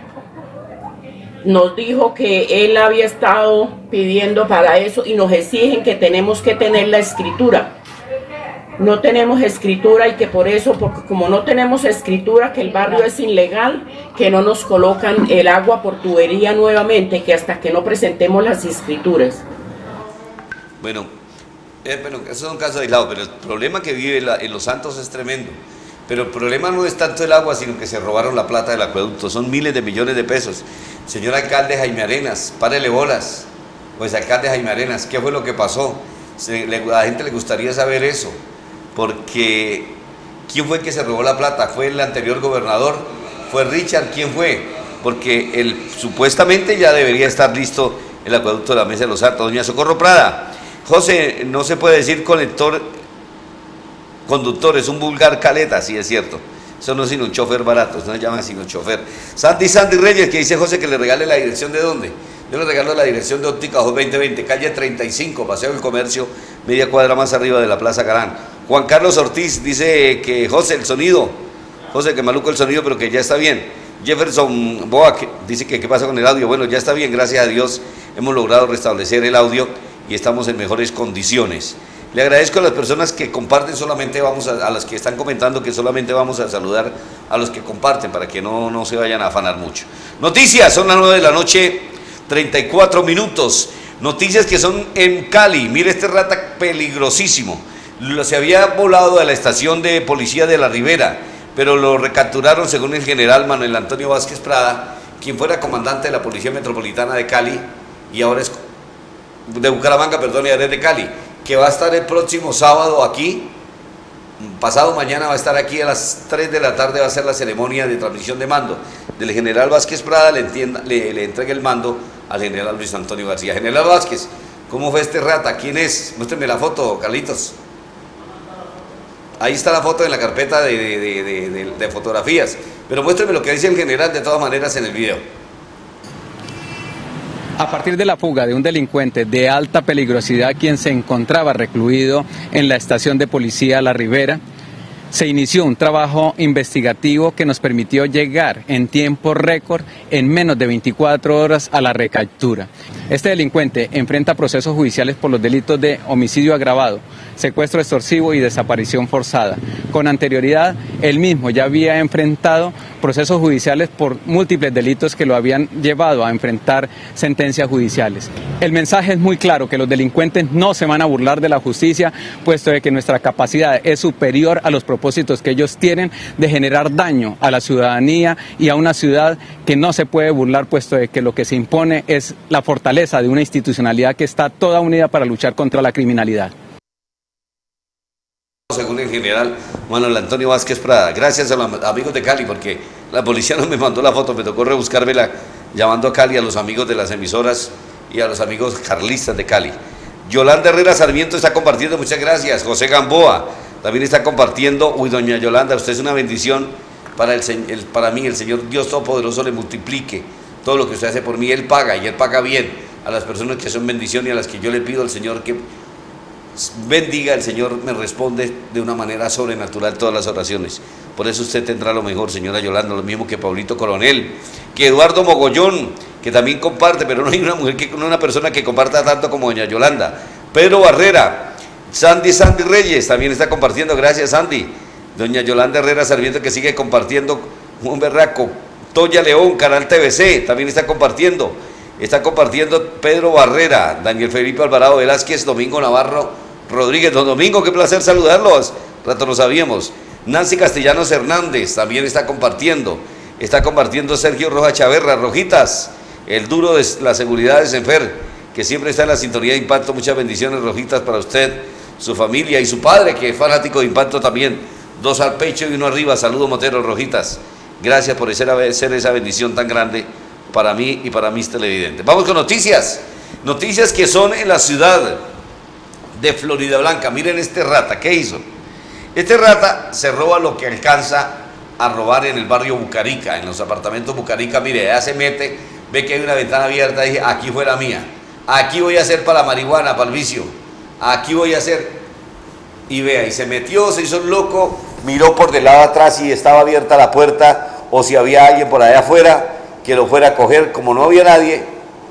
nos dijo que él había estado pidiendo para eso y nos exigen que tenemos que tener la escritura. No tenemos escritura y que por eso, porque como no tenemos escritura, que el barrio es ilegal, que no nos colocan el agua por tubería nuevamente, que hasta que no presentemos las escrituras. Bueno, eh, bueno, eso es un caso aislado, pero el problema que vive la, en Los Santos es tremendo. Pero el problema no es tanto el agua, sino que se robaron la plata del acueducto. Son miles de millones de pesos. Señor alcalde Jaime Arenas, párele bolas. Pues alcalde Jaime Arenas, ¿qué fue lo que pasó? Se, le, a la gente le gustaría saber eso. Porque, ¿quién fue el que se robó la plata? ¿Fue el anterior gobernador? ¿Fue Richard? ¿Quién fue? Porque el, supuestamente ya debería estar listo el acueducto de la Mesa de los Santos. Doña Socorro Prada, José, no se puede decir conector, conductor, es un vulgar caleta, sí es cierto. Eso no es sino un chofer barato, eso no se llama sino chofer. Sandy Sandy Reyes, que dice José que le regale la dirección de dónde. Yo le regalo la dirección de Óptica Ojos veinte veinte, calle treinta y cinco, Paseo del Comercio, media cuadra más arriba de la Plaza Carán. Juan Carlos Ortiz dice que José, el sonido, José, que maluco el sonido, pero que ya está bien. Jefferson Boac dice que qué pasa con el audio. Bueno, ya está bien, gracias a Dios hemos logrado restablecer el audio y estamos en mejores condiciones. Le agradezco a las personas que comparten, solamente vamos a, a las que están comentando, que solamente vamos a saludar a los que comparten para que no, no se vayan a afanar mucho. Noticias, son las nueve de la noche, treinta y cuatro minutos. Noticias que son en Cali. Mire este rata peligrosísimo. Se había volado a la estación de policía de La Ribera, pero lo recapturaron según el general Manuel Antonio Vázquez Prada quien fuera comandante de la Policía Metropolitana de Cali y ahora es de Bucaramanga, perdón, y ahora es de Cali, que va a estar el próximo sábado aquí, pasado mañana va a estar aquí a las tres de la tarde, va a ser la ceremonia de transmisión de mando del general Vázquez Prada, le, entienda, le, le entrega el mando al general Luis Antonio García. General Vázquez, ¿cómo fue este rata? ¿Quién es? Muéstrame la foto, Carlitos. Ahí está la foto en la carpeta de, de, de, de, de, de fotografías, pero muéstrame lo que dice el general de todas maneras en el video. A partir de la fuga de un delincuente de alta peligrosidad quien se encontraba recluido en la estación de policía La Ribera, se inició un trabajo investigativo que nos permitió llegar en tiempo récord, en menos de veinticuatro horas, a la recaptura. Este delincuente enfrenta procesos judiciales por los delitos de homicidio agravado, secuestro extorsivo y desaparición forzada. Con anterioridad, él mismo ya había enfrentado procesos judiciales por múltiples delitos que lo habían llevado a enfrentar sentencias judiciales. El mensaje es muy claro, que los delincuentes no se van a burlar de la justicia, puesto de que nuestra capacidad es superior a los propósitos que ellos tienen de generar daño a la ciudadanía y a una ciudad que no se puede burlar, puesto de que lo que se impone es la fortaleza de una institucionalidad que está toda unida para luchar contra la criminalidad. Según el general Manuel Antonio Vázquez Prada, gracias a los amigos de Cali, porque la policía no me mandó la foto, me tocó rebuscármela llamando a Cali, a los amigos de las emisoras y a los amigos carlistas de Cali. Yolanda Herrera Sarmiento está compartiendo, muchas gracias. José Gamboa también está compartiendo. Uy, doña Yolanda, usted es una bendición para, el, el, para mí, el Señor Dios Todopoderoso le multiplique todo lo que usted hace por mí. Él paga, y Él paga bien a las personas que son bendición y a las que yo le pido al Señor que bendiga. El Señor me responde de una manera sobrenatural todas las oraciones. Por eso usted tendrá lo mejor, señora Yolanda, lo mismo que Paulito Coronel, que Eduardo Mogollón, que también comparte, pero no hay una mujer, que, no una persona que comparta tanto como doña Yolanda. Pedro Barrera, Sandy Sandy Reyes también está compartiendo, gracias Sandy. Doña Yolanda Herrera Sarmiento, que sigue compartiendo, un berraco. Toya León, Canal T V C, también está compartiendo. Está compartiendo Pedro Barrera, Daniel Felipe Alvarado Velázquez, Domingo Navarro Rodríguez. Don Domingo, qué placer saludarlos, rato no sabíamos. Nancy Castellanos Hernández también está compartiendo. Está compartiendo Sergio Rojas Chaverra, Rojitas, el duro de la seguridad de Senfer, que siempre está en la sintonía de Impacto. Muchas bendiciones, Rojitas, para usted, su familia y su padre, que es fanático de Impacto también. Dos al pecho y uno arriba. Saludos, Motero, Rojitas. Gracias por ser, ser esa bendición tan grande para mí y para mis televidentes. Vamos con noticias. Noticias que son en la ciudad de Florida Blanca. Miren este rata, ¿qué hizo? Este rata se roba lo que alcanza a robar en el barrio Bucarica, en los apartamentos Bucarica. Mire, ya se mete, ve que hay una ventana abierta y dice, aquí fue la mía, aquí voy a hacer para la marihuana, para el vicio, aquí voy a hacer. Y vea, y se metió, se hizo un loco, miró por del lado atrás si estaba abierta la puerta o si había alguien por allá afuera que lo fuera a coger. Como no había nadie,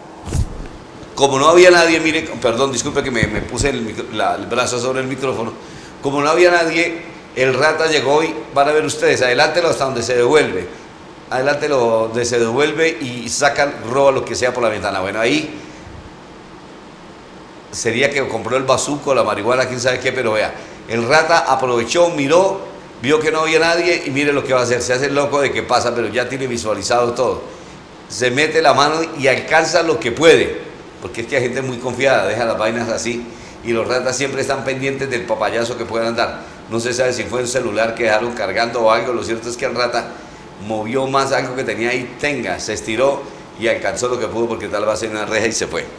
como no había nadie, mire, perdón, disculpe que me, me puse el, micro, la, el brazo sobre el micrófono. Como no había nadie, el rata llegó y van a ver ustedes, adelántelo hasta donde se devuelve, adelántelo donde se devuelve y sacan, roba lo que sea por la ventana. Bueno, ahí sería que compró el bazuco, la marihuana, quién sabe qué, pero vea, el rata aprovechó, miró, vio que no había nadie y mire lo que va a hacer, se hace el loco de que pasa, pero ya tiene visualizado todo. Se mete la mano y alcanza lo que puede, porque es que hay gente muy confiada, deja las vainas así. Y los ratas siempre están pendientes del papayazo que puedan dar. No se sabe si fue un celular que dejaron cargando o algo. Lo cierto es que el rata movió más algo que tenía ahí, tenga, se estiró y alcanzó lo que pudo, porque tal va a ser una reja y se fue.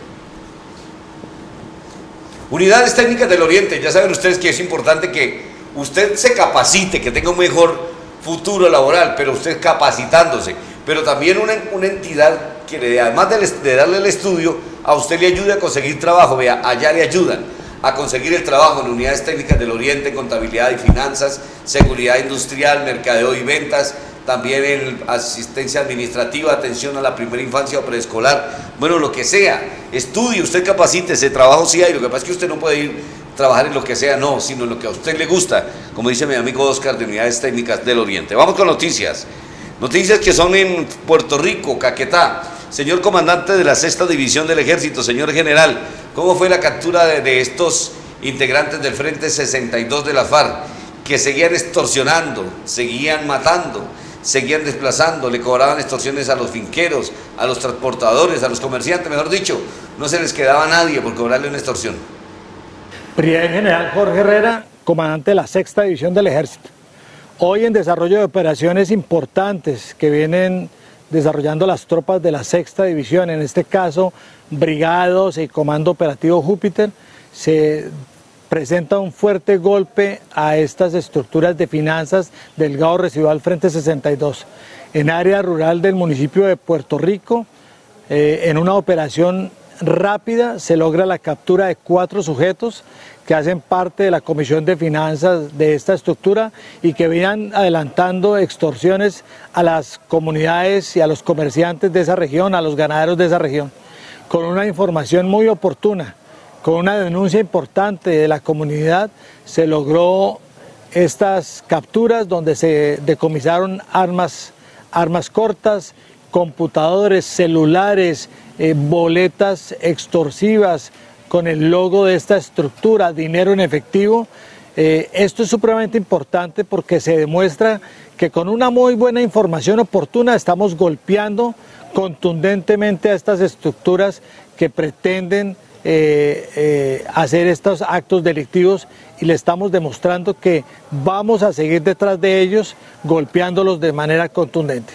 Unidades técnicas del Oriente. Ya saben ustedes que es importante que usted se capacite, que tenga un mejor futuro laboral, pero usted capacitándose. Pero también una, una entidad que le, además de, de darle el estudio, a usted le ayude a conseguir trabajo. Vea, allá le ayudan a conseguir el trabajo en Unidades Técnicas del Oriente, contabilidad y finanzas, seguridad industrial, mercadeo y ventas, también en asistencia administrativa, atención a la primera infancia o preescolar, bueno, lo que sea, estudie, usted capacítese, trabajo sí hay. Lo que pasa es que usted no puede ir a trabajar en lo que sea, no, sino en lo que a usted le gusta, como dice mi amigo Oscar de Unidades Técnicas del Oriente. Vamos con noticias, noticias que son en Puerto Rico, Caquetá. Señor comandante de la sexta división del ejército, señor general, ¿cómo fue la captura de, de estos integrantes del Frente sesenta y dos de la FARC, que seguían extorsionando, seguían matando, seguían desplazando, le cobraban extorsiones a los finqueros, a los transportadores, a los comerciantes, mejor dicho, no se les quedaba a nadie por cobrarle una extorsión. Brigadier General Jorge Herrera, comandante de la sexta División del Ejército. Hoy en desarrollo de operaciones importantes que vienen desarrollando las tropas de la sexta División, en este caso Brigados y Comando Operativo Júpiter, se presenta un fuerte golpe a estas estructuras de finanzas del Gado Residual Frente sesenta y dos, en área rural del municipio de Puerto Rico. Eh, en una operación rápida se logra la captura de cuatro sujetos que hacen parte de la Comisión de Finanzas de esta estructura y que venían adelantando extorsiones a las comunidades y a los comerciantes de esa región, a los ganaderos de esa región, con una información muy oportuna. Con una denuncia importante de la comunidad se logró estas capturas donde se decomisaron armas, armas cortas, computadores, celulares, eh, boletas extorsivas con el logo de esta estructura, dinero en efectivo. Eh, esto es supremamente importante porque se demuestra que con una muy buena información oportuna estamos golpeando contundentemente a estas estructuras que pretenden Eh, eh, hacer estos actos delictivos, y le estamos demostrando que vamos a seguir detrás de ellos golpeándolos de manera contundente.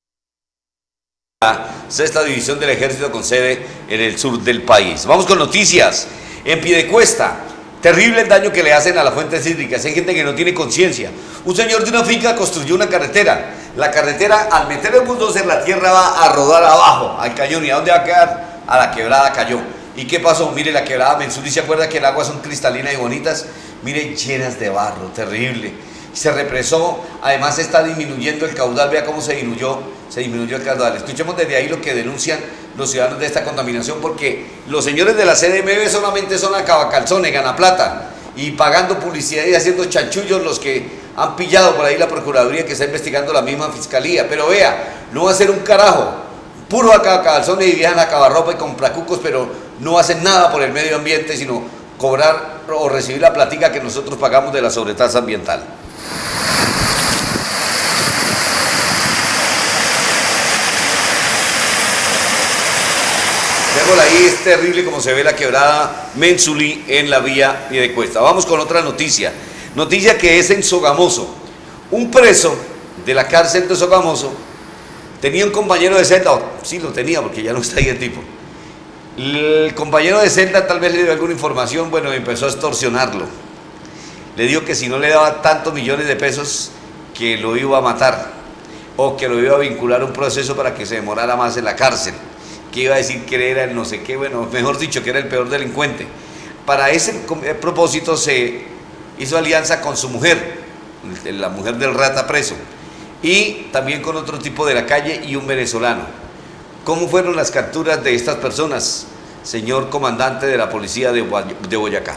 La sexta División del Ejército con sede en el sur del país. Vamos con noticias. En Piedecuesta, terrible el daño que le hacen a las fuentes hídricas. Hay gente que no tiene conciencia. Un señor de una finca construyó una carretera. La carretera, al meter el bulldozer, la tierra va a rodar abajo al cañón. ¿Y a dónde va a quedar? A la quebrada cayó. ¿Y qué pasó? Mire la quebrada Menzulí, ¿se acuerda que el agua son cristalinas y bonitas? Mire, llenas de barro, terrible. Se represó, además está disminuyendo el caudal, vea cómo se disminuyó, se disminuyó el caudal. Escuchemos desde ahí lo que denuncian los ciudadanos de esta contaminación, porque los señores de la C D M B solamente son acabacalzones, ganaplata, y pagando publicidad y haciendo chanchullos los que han pillado por ahí la Procuraduría, que está investigando la misma Fiscalía. Pero vea, no va a ser un carajo, puro acabacalzones y viajan a acabarropa y compracucos, pero no hacen nada por el medio ambiente, sino cobrar o recibir la platica que nosotros pagamos de la sobretasa ambiental. Veámosla ahí, es terrible como se ve la quebrada Menzulí en la vía Piedecuesta. Vamos con otra noticia, noticia que es en Sogamoso. Un preso de la cárcel de Sogamoso tenía un compañero de celda, sí lo tenía porque ya no está ahí el tipo. El compañero de celda tal vez le dio alguna información, bueno, empezó a extorsionarlo. Le dijo que si no le daba tantos millones de pesos, que lo iba a matar, o que lo iba a vincular a un proceso para que se demorara más en la cárcel, que iba a decir que era el no sé qué, bueno, mejor dicho, que era el peor delincuente. Para ese propósito se hizo alianza con su mujer, la mujer del rata preso, y también con otro tipo de la calle y un venezolano. ¿Cómo fueron las capturas de estas personas, señor comandante de la policía de, de Boyacá?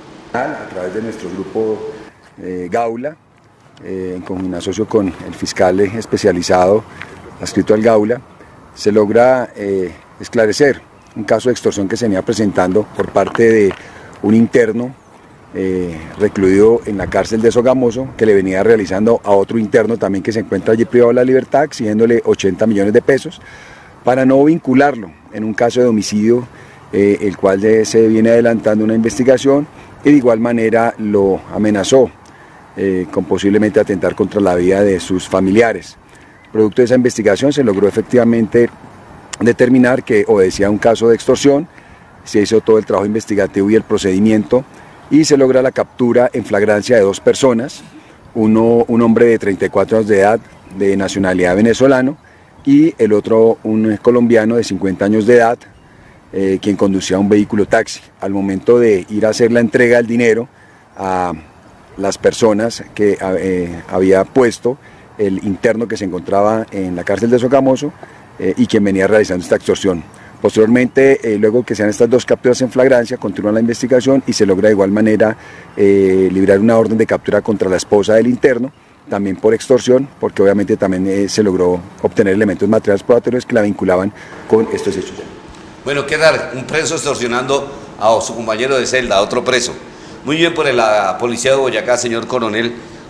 A través de nuestro grupo eh, Gaula, eh, en común asocio con el fiscal especializado adscrito al Gaula, se logra eh, esclarecer un caso de extorsión que se venía presentando por parte de un interno eh, recluido en la cárcel de Sogamoso, que le venía realizando a otro interno también que se encuentra allí privado de la libertad, exigiéndole ochenta millones de pesos para no vincularlo en un caso de homicidio, eh, el cual de, se viene adelantando una investigación, y de igual manera lo amenazó eh, con posiblemente atentar contra la vida de sus familiares. Producto de esa investigación se logró efectivamente determinar que obedecía a un caso de extorsión, se hizo todo el trabajo investigativo y el procedimiento, y se logra la captura en flagrancia de dos personas, uno un hombre de treinta y cuatro años de edad, de nacionalidad venezolano, y el otro un colombiano de cincuenta años de edad, eh, quien conducía un vehículo taxi. Al momento de ir a hacer la entrega del dinero a las personas que eh, había puesto el interno que se encontraba en la cárcel de Sogamoso eh, y quien venía realizando esta extorsión. Posteriormente, eh, luego que sean estas dos capturas en flagrancia, continúa la investigación y se logra de igual manera eh, librar una orden de captura contra la esposa del interno, también por extorsión, porque obviamente también eh, se logró obtener elementos materiales probatorios que la vinculaban con estos hechos. Bueno, ¿qué tal? Un preso extorsionando a su compañero de celda, a otro preso. Muy bien por la policía de Boyacá, señor coronel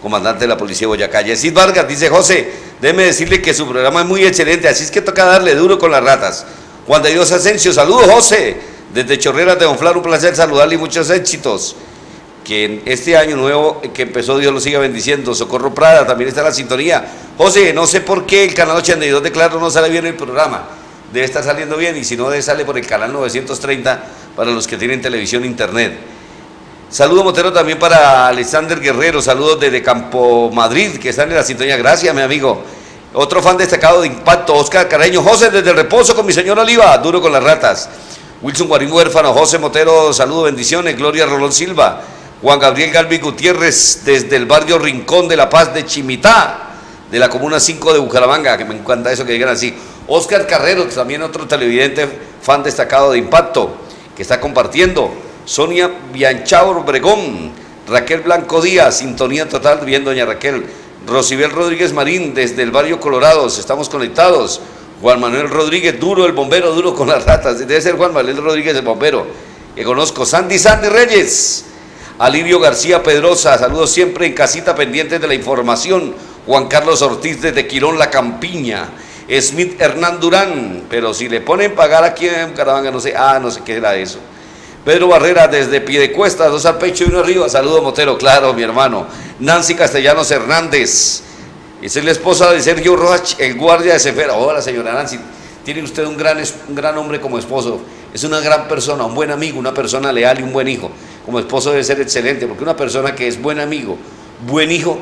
comandante de la Policía de Boyacá. Yesid Vargas dice, José, déjeme decirle que su programa es muy excelente, así es que toca darle duro con las ratas. Juan de Dios Asensio, saludos José, desde Chorreras de Donflar, un placer saludarle y muchos éxitos. Que en este año nuevo que empezó Dios lo siga bendiciendo. Socorro Prada también está en la sintonía. José, no sé por qué el canal ochenta y dos de Claro no sale bien el programa, debe estar saliendo bien, y si no, sale por el canal novecientos treinta para los que tienen televisión internet. Saludo Motero también para Alexander Guerrero, saludos desde Campo Madrid, que están en la sintonía. Gracias, mi amigo. Otro fan destacado de Impacto, Oscar Careño. José, desde el reposo con mi señor Oliva, duro con las ratas. Wilson Guarín Huérfano, José Motero, saludos, bendiciones. Gloria Rolón Silva, Juan Gabriel Galvi Gutiérrez, desde el barrio Rincón de la Paz de Chimitá, de la Comuna cinco de Bucaramanga, que me encanta eso que digan así. Oscar Carrero, también otro televidente, fan destacado de Impacto, que está compartiendo. Sonia Bianchao Obregón, Raquel Blanco Díaz, sintonía total, bien doña Raquel. Rosibel Rodríguez Marín, desde el barrio Colorados, estamos conectados. Juan Manuel Rodríguez, duro el bombero, duro con las ratas, debe ser Juan Manuel Rodríguez el bombero, que conozco. Sandy Sandy Reyes, Alivio García Pedrosa, saludos siempre en casita pendientes de la información. Juan Carlos Ortiz desde Quirón La Campiña. Smith Hernán Durán, pero si le ponen pagar aquí en Bucaramanga, no sé, ah, no sé qué era eso. Pedro Barrera desde Piedecuesta, dos al pecho y uno arriba, saludos Motero, claro, mi hermano. Nancy Castellanos Hernández, esa es la esposa de Sergio Roach, el guardia de Cefera. Hola señora Nancy, tiene usted un gran, un gran hombre como esposo, es una gran persona, un buen amigo, una persona leal y un buen hijo. Como esposo debe ser excelente, porque una persona que es buen amigo, buen hijo,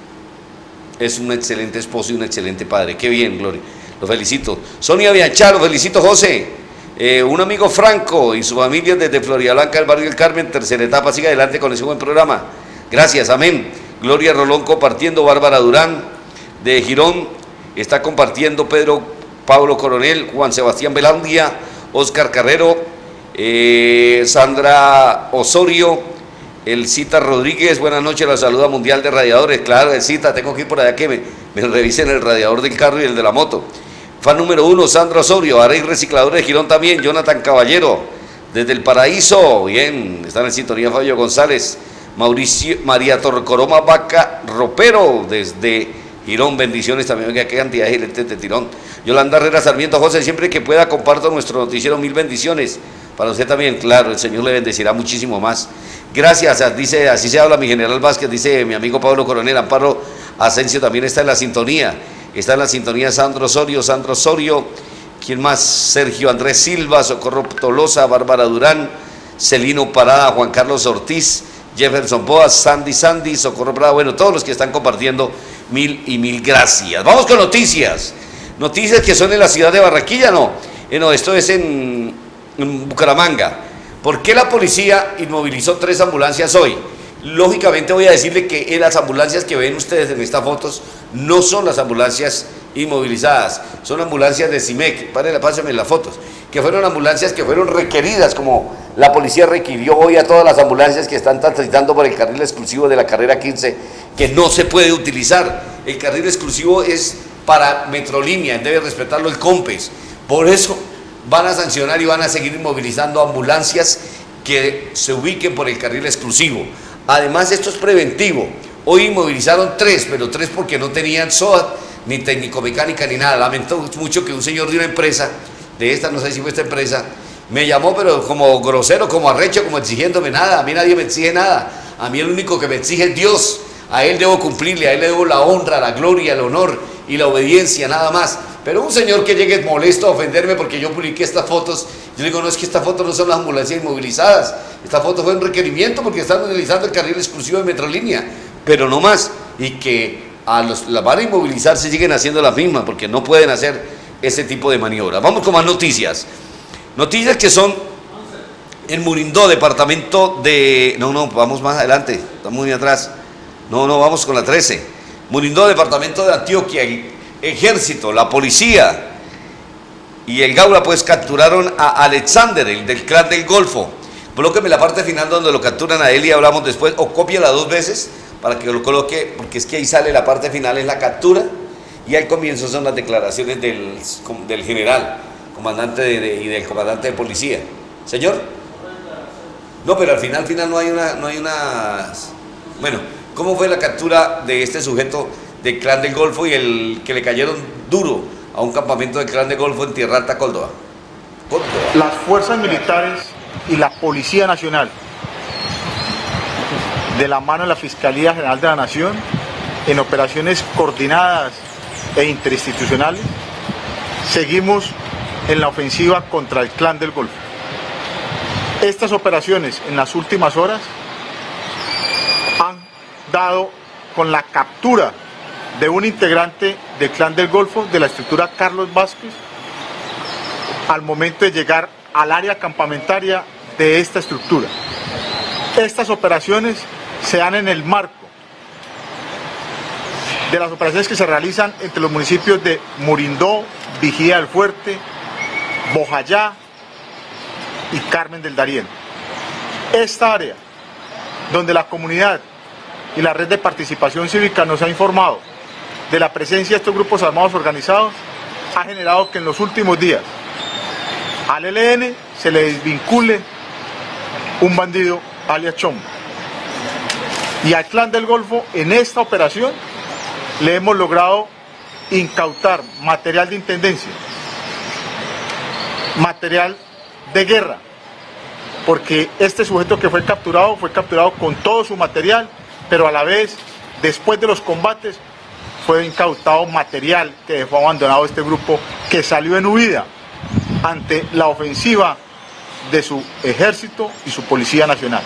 es un excelente esposo y un excelente padre. Qué bien, Gloria, lo felicito. Sonia Biancharo, felicito José. Eh, un amigo Franco y su familia desde Florida Blanca, del barrio del Carmen, tercera etapa, siga adelante con ese buen programa. Gracias, amén. Gloria Rolón compartiendo, Bárbara Durán de Girón, está compartiendo Pedro Pablo Coronel, Juan Sebastián Velandia, Oscar Carrero, eh, Sandra Osorio, el Cita Rodríguez, buenas noches, la saluda Mundial de Radiadores. Claro, el Cita, tengo que ir por allá que me, me revisen el radiador del carro y el de la moto. Fan número uno, Sandra Osorio, Arey Recicladores de Girón también, Jonathan Caballero, desde el Paraíso, bien, están en sintonía Fabio González, Mauricio, María Torcoroma Vaca Ropero, desde Girón, bendiciones también, oiga, qué cantidad de giletes de tirón. Yolanda Herrera Sarmiento, José, siempre que pueda comparto nuestro noticiero, mil bendiciones. Para usted también, claro, el Señor le bendecirá muchísimo más. Gracias, dice, así se habla mi general Vázquez, dice mi amigo Pablo Coronel. Amparo Asensio también está en la sintonía, está en la sintonía Sandro Osorio, Sandro Osorio, ¿quién más? Sergio Andrés Silva, Socorro Tolosa, Bárbara Durán, Celino Parada, Juan Carlos Ortiz, Jefferson Boas, Sandy Sandy, Socorro Parada, bueno, todos los que están compartiendo, mil y mil gracias. Vamos con noticias, noticias que son en la ciudad de Barranquilla, no, eh, no esto es en, en Bucaramanga. ¿Por qué la policía inmovilizó tres ambulancias hoy? Lógicamente voy a decirle que las ambulancias que ven ustedes en estas fotos no son las ambulancias inmovilizadas, son ambulancias de CIMEC, pásenme las fotos, que fueron ambulancias que fueron requeridas, como la policía requirió hoy a todas las ambulancias que están transitando por el carril exclusivo de la carrera quince, que no se puede utilizar. El carril exclusivo es para Metrolínea, debe respetarlo el COMPES, por eso van a sancionar y van a seguir inmovilizando ambulancias que se ubiquen por el carril exclusivo. Además, esto es preventivo. Hoy inmovilizaron tres, pero tres porque no tenían S O A T, ni técnico-mecánica, ni nada. Lamento mucho que un señor de una empresa, de esta, no sé si fue esta empresa, me llamó, pero como grosero, como arrecho, como exigiéndome nada. A mí nadie me exige nada. A mí el único que me exige es Dios. A Él debo cumplirle, a Él le debo la honra, la gloria, el honor y la obediencia, nada más. Pero un señor que llegue molesto a ofenderme porque yo publiqué estas fotos, yo digo, no, es que estas fotos no son las ambulancias inmovilizadas, esta foto fue un requerimiento porque están utilizando el carril exclusivo de Metrolínea, pero no más, y que a los, las van a inmovilizar si siguen haciendo las mismas, porque no pueden hacer ese tipo de maniobra. Vamos con más noticias, noticias que son en Murindó, departamento de, no, no, vamos más adelante, estamos muy atrás, no, no, vamos con la trece, Murindó, departamento de Antioquia. El ejército, la policía y el Gaula pues capturaron a Alexander, el del clan del Golfo. Colóqueme la parte final donde lo capturan a él y hablamos después, o cópiala dos veces para que lo coloque, porque es que ahí sale la parte final, es la captura, y al comienzo son las declaraciones del, del general, comandante de, de, y del comandante de policía. Señor, no, pero al final, final no hay una, no hay una, bueno, ¿Cómo fue la captura de este sujeto del Clan del Golfo y el que le cayeron duro a un campamento del Clan del Golfo en Tierra Alta, Córdoba? Córdoba. Las fuerzas militares y la Policía Nacional, de la mano de la Fiscalía General de la Nación, en operaciones coordinadas e interinstitucionales, seguimos en la ofensiva contra el Clan del Golfo. Estas operaciones en las últimas horas han dado con la captura de un integrante del Clan del Golfo de la estructura Carlos Vázquez al momento de llegar al área campamentaria de esta estructura. Estas operaciones se dan en el marco de las operaciones que se realizan entre los municipios de Murindó, Vigía del Fuerte, Bojayá y Carmen del Darién. Esta área, donde la comunidad y la red de participación cívica nos ha informado de la presencia de estos grupos armados organizados, ha generado que en los últimos días al E L N se le desvincule un bandido alias Chombo. Y al Clan del Golfo, en esta operación, le hemos logrado incautar material de intendencia, material de guerra, porque este sujeto que fue capturado, fue capturado con todo su material, pero a la vez, después de los combates, fue incautado material que dejó abandonado este grupo que salió en huida ante la ofensiva de su ejército y su Policía Nacional.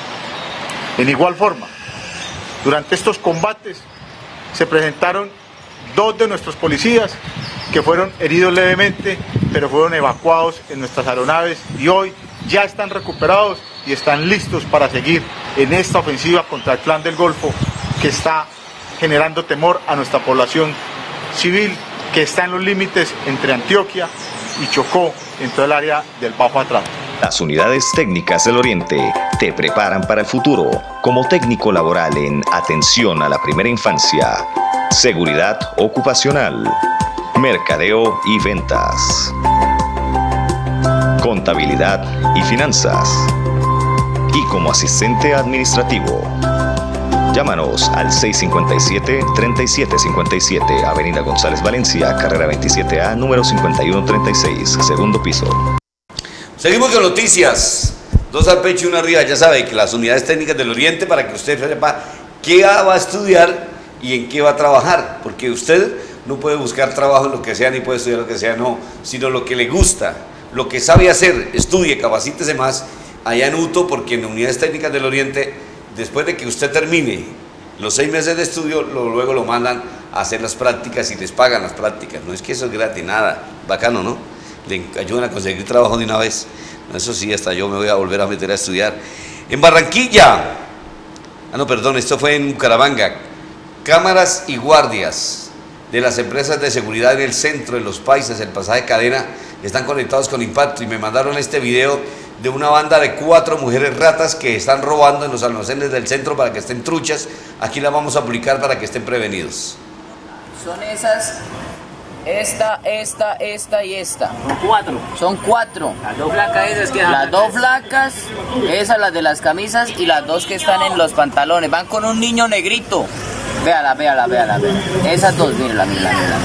En igual forma, durante estos combates se presentaron dos de nuestros policías que fueron heridos levemente, pero fueron evacuados en nuestras aeronaves y hoy ya están recuperados y están listos para seguir en esta ofensiva contra el Clan del Golfo que está generando temor a nuestra población civil que está en los límites entre Antioquia y Chocó, en todo el área del Bajo Atlántico. Las unidades técnicas del Oriente te preparan para el futuro como técnico laboral en atención a la primera infancia, seguridad ocupacional, mercadeo y ventas, contabilidad y finanzas, y como asistente administrativo. Llámanos al seis cinco siete, tres siete cinco siete, Avenida González Valencia, carrera veintisiete A, número cincuenta y uno treinta y seis, segundo piso. Seguimos con noticias. Dos al pecho y una arriba. Ya sabe que las unidades técnicas del Oriente, para que usted sepa qué va a estudiar y en qué va a trabajar, porque usted no puede buscar trabajo en lo que sea ni puede estudiar lo que sea, no, sino lo que le gusta, lo que sabe hacer. Estudie, capacítese más allá en U T O, porque en unidades técnicas del Oriente, después de que usted termine los seis meses de estudio, lo, luego lo mandan a hacer las prácticas y les pagan las prácticas. No es que eso es gratis, nada, bacano, ¿no? Le ayudan a conseguir trabajo de una vez. Eso sí, hasta yo me voy a volver a meter a estudiar. En Barranquilla, ah no, perdón, esto fue en Bucaramanga, cámaras y guardias de las empresas de seguridad en el centro, en Los Paisas, el pasaje Cadena, están conectados con Impacto y me mandaron este video de una banda de cuatro mujeres ratas que están robando en los almacenes del centro para que estén truchas. Aquí la vamos a publicar para que estén prevenidos. Son esas, esta, esta, esta y esta. Son cuatro. Son cuatro. Las dos flacas esas que... Las dos flacas, esas las de las camisas y las dos que están en los pantalones. Van con un niño negrito. Véala, véala, véala, véala. Esas dos, mírala, mírala, mírala.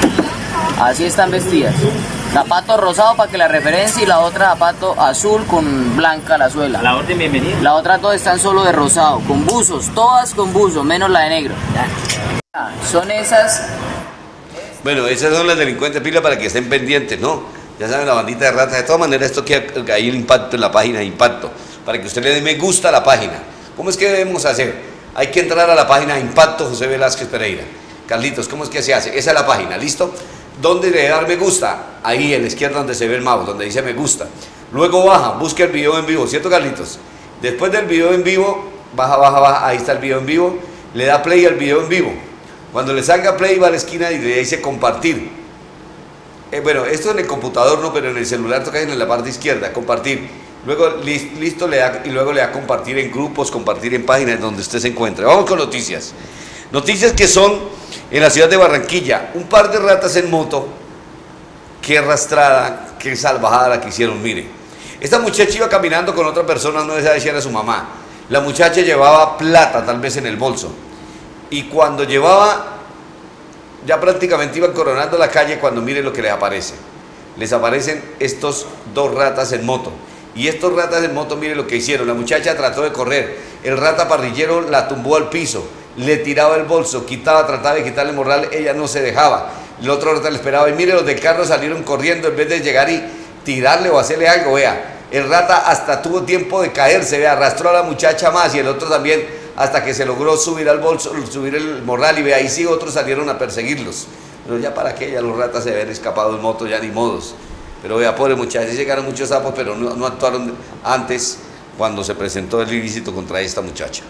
Así están vestidas. Zapato rosado para que la referencia y la otra zapato azul con blanca la suela. La orden bienvenida. La otra todas están solo de rosado, con buzos, todas con buzos, menos la de negro. Ya. Son esas. Bueno, esas son las delincuentes pila para que estén pendientes, ¿no? Ya saben, la bandita de ratas. De todas maneras, esto que hay el impacto en la página de Impacto, para que usted le dé me gusta a la página. ¿Cómo es que debemos hacer? Hay que entrar a la página de Impacto José Velázquez Pereira. Carlitos, ¿cómo es que se hace? Esa es la página, ¿listo? ¿Dónde le dar me gusta? Ahí en la izquierda donde se ve el mouse, donde dice me gusta. Luego baja, busca el video en vivo, ¿cierto, Carlitos? Después del video en vivo, baja, baja, baja, ahí está el video en vivo, le da play al video en vivo. Cuando le salga play va a la esquina y le dice compartir. Eh, bueno, esto en el computador no, pero en el celular toca en la parte izquierda, compartir. Luego listo, le da, y luego le da compartir en grupos, compartir en páginas donde usted se encuentre. Vamos con noticias. Noticias que son en la ciudad de Barranquilla. Un par de ratas en moto. Qué arrastrada, qué salvajada la que hicieron, mire. Esta muchacha iba caminando con otra persona, no sabe si era su mamá. La muchacha llevaba plata tal vez en el bolso. Y cuando llevaba, ya prácticamente iban coronando la calle cuando miren lo que les aparece. Les aparecen estos dos ratas en moto. Y estos ratas en moto, miren lo que hicieron. La muchacha trató de correr. El rata parrillero la tumbó al piso. Le tiraba el bolso, quitaba, trataba de quitarle el morral. Ella no se dejaba. El otro rata le esperaba. Y miren, los del carro salieron corriendo en vez de llegar y tirarle o hacerle algo. Vea, el rata hasta tuvo tiempo de caerse. Vea, arrastró a la muchacha más y el otro también, hasta que se logró subir al bolso, subir el morral. Y vea, ahí sí otros salieron a perseguirlos. Pero ya para qué, ya los ratas se habían escapado en moto, ya ni modos. Pero vea, pobre muchacha, llegaron muchos sapos, pero no, no actuaron antes cuando se presentó el ilícito contra esta muchacha.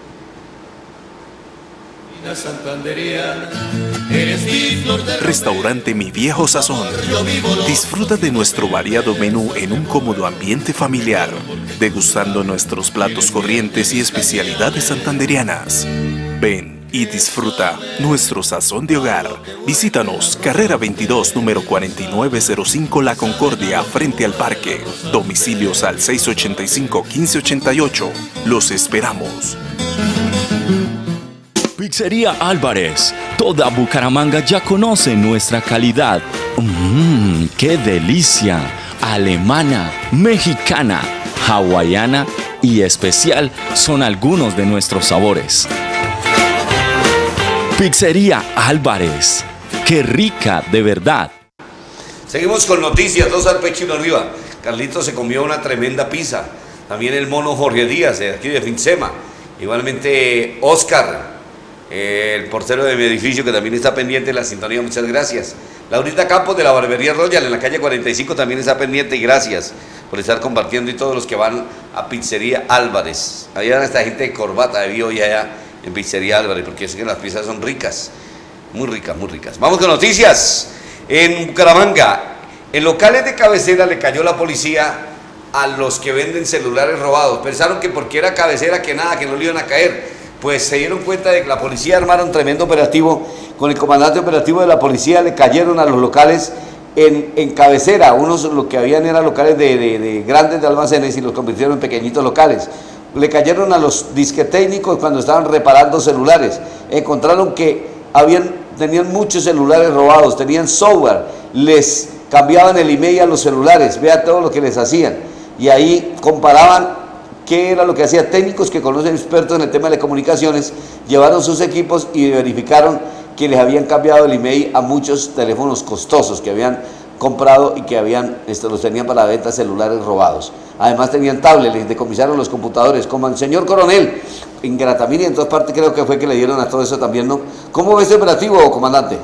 Restaurante Mi Viejo Sazón. Disfruta de nuestro variado menú en un cómodo ambiente familiar, degustando nuestros platos corrientes y especialidades santanderianas. Ven y disfruta nuestro sazón de hogar. Visítanos, carrera veintidós, número cuarenta y nueve cero cinco La Concordia, frente al parque. Domicilios al seis ochenta y cinco, quince ochenta y ocho. Los esperamos. Pizzería Álvarez. Toda Bucaramanga ya conoce nuestra calidad. Mmm, ¡qué delicia! Alemana, mexicana, hawaiana y especial son algunos de nuestros sabores. Pizzería Álvarez. ¡Qué rica, de verdad! Seguimos con noticias, dos al pecho y uno arriba. Carlitos se comió una tremenda pizza. También el mono Jorge Díaz, de aquí de Finsema. Igualmente Oscar, el portero de mi edificio, que también está pendiente de la sintonía, muchas gracias. Laurita Campos de la Barbería Royal en la calle cuarenta y cinco también está pendiente y gracias por estar compartiendo, y todos los que van a Pizzería Álvarez. Allá esta gente de corbata de hoy allá en Pizzería Álvarez, porque es que las pizzas son ricas, muy ricas, muy ricas. Vamos con noticias. En Bucaramanga, en locales de cabecera le cayó la policía a los que venden celulares robados. Pensaron que porque era cabecera que nada, que no le iban a caer. Pues se dieron cuenta de que la policía armaron un tremendo operativo. Con el comandante operativo de la policía le cayeron a los locales en, en cabecera. Unos lo que habían eran locales de, de, de grandes de almacenes y los convirtieron en pequeñitos locales. Le cayeron a los disquetécnicos cuando estaban reparando celulares. Encontraron que habían, tenían muchos celulares robados, tenían software, les cambiaban el email a los celulares, vea todo lo que les hacían. Y ahí comparaban qué era lo que hacía. Técnicos que conocen, expertos en el tema de comunicaciones, llevaron sus equipos y verificaron que les habían cambiado el email a muchos teléfonos costosos que habían comprado y que habían, esto, los tenían para venta, celulares robados. Además tenían tablets, les decomisaron los computadores, como el señor coronel, en Gratamini, en todas partes creo que fue que le dieron a todo eso también, ¿no? ¿Cómo ve ese operativo, comandante?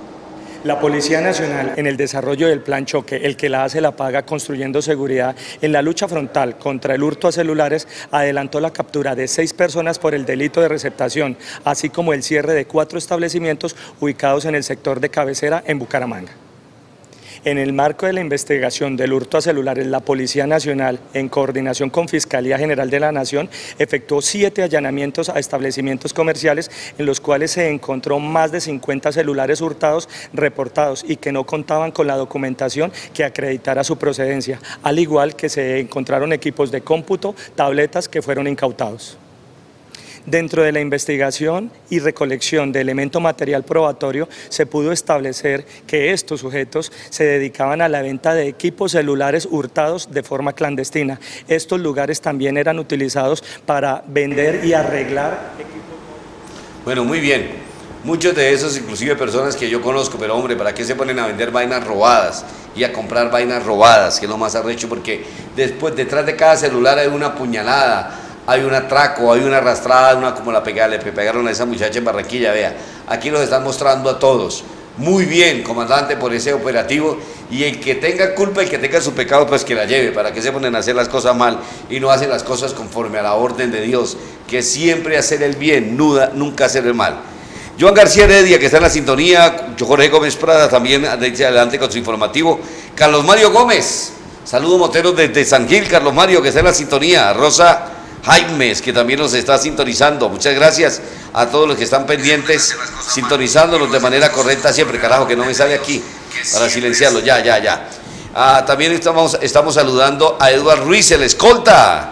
La Policía Nacional, en el desarrollo del plan choque, el que la hace la paga, construyendo seguridad, en la lucha frontal contra el hurto a celulares, adelantó la captura de seis personas por el delito de receptación, así como el cierre de cuatro establecimientos ubicados en el sector de cabecera en Bucaramanga. En el marco de la investigación del hurto a celulares, la Policía Nacional, en coordinación con Fiscalía General de la Nación, efectuó siete allanamientos a establecimientos comerciales en los cuales se encontró más de cincuenta celulares hurtados reportados y que no contaban con la documentación que acreditara su procedencia, al igual que se encontraron equipos de cómputo, tabletas que fueron incautados. Dentro de la investigación y recolección de elemento material probatorio, se pudo establecer que estos sujetos se dedicaban a la venta de equipos celulares hurtados de forma clandestina. Estos lugares también eran utilizados para vender y arreglar equipos. Bueno, muy bien. Muchos de esos, inclusive personas que yo conozco, pero hombre, ¿para qué se ponen a vender vainas robadas y a comprar vainas robadas? Que es lo más arrecho, porque después, detrás de cada celular hay una puñalada, hay un atraco, hay una arrastrada, una como la pegada, le pegaron a esa muchacha en Barranquilla, vea. Aquí los están mostrando a todos. Muy bien, comandante, por ese operativo. Y el que tenga culpa, el que tenga su pecado, pues que la lleve. ¿Para qué se ponen a hacer las cosas mal y no hacen las cosas conforme a la orden de Dios? Que siempre hacer el bien, nunca hacer el mal. Joan García Heredia, que está en la sintonía. Jorge Gómez Prada también, adelante con su informativo. Carlos Mario Gómez, saludos moteros desde San Gil. Carlos Mario, que está en la sintonía. Rosa Jaimes, que también nos está sintonizando. Muchas gracias a todos los que están pendientes, sintonizándonos de manera correcta siempre. Carajo, que no me sale aquí para silenciarlo. Ya, ya, ya. Ah, también estamos, estamos saludando a Eduardo Ruiz, el escolta,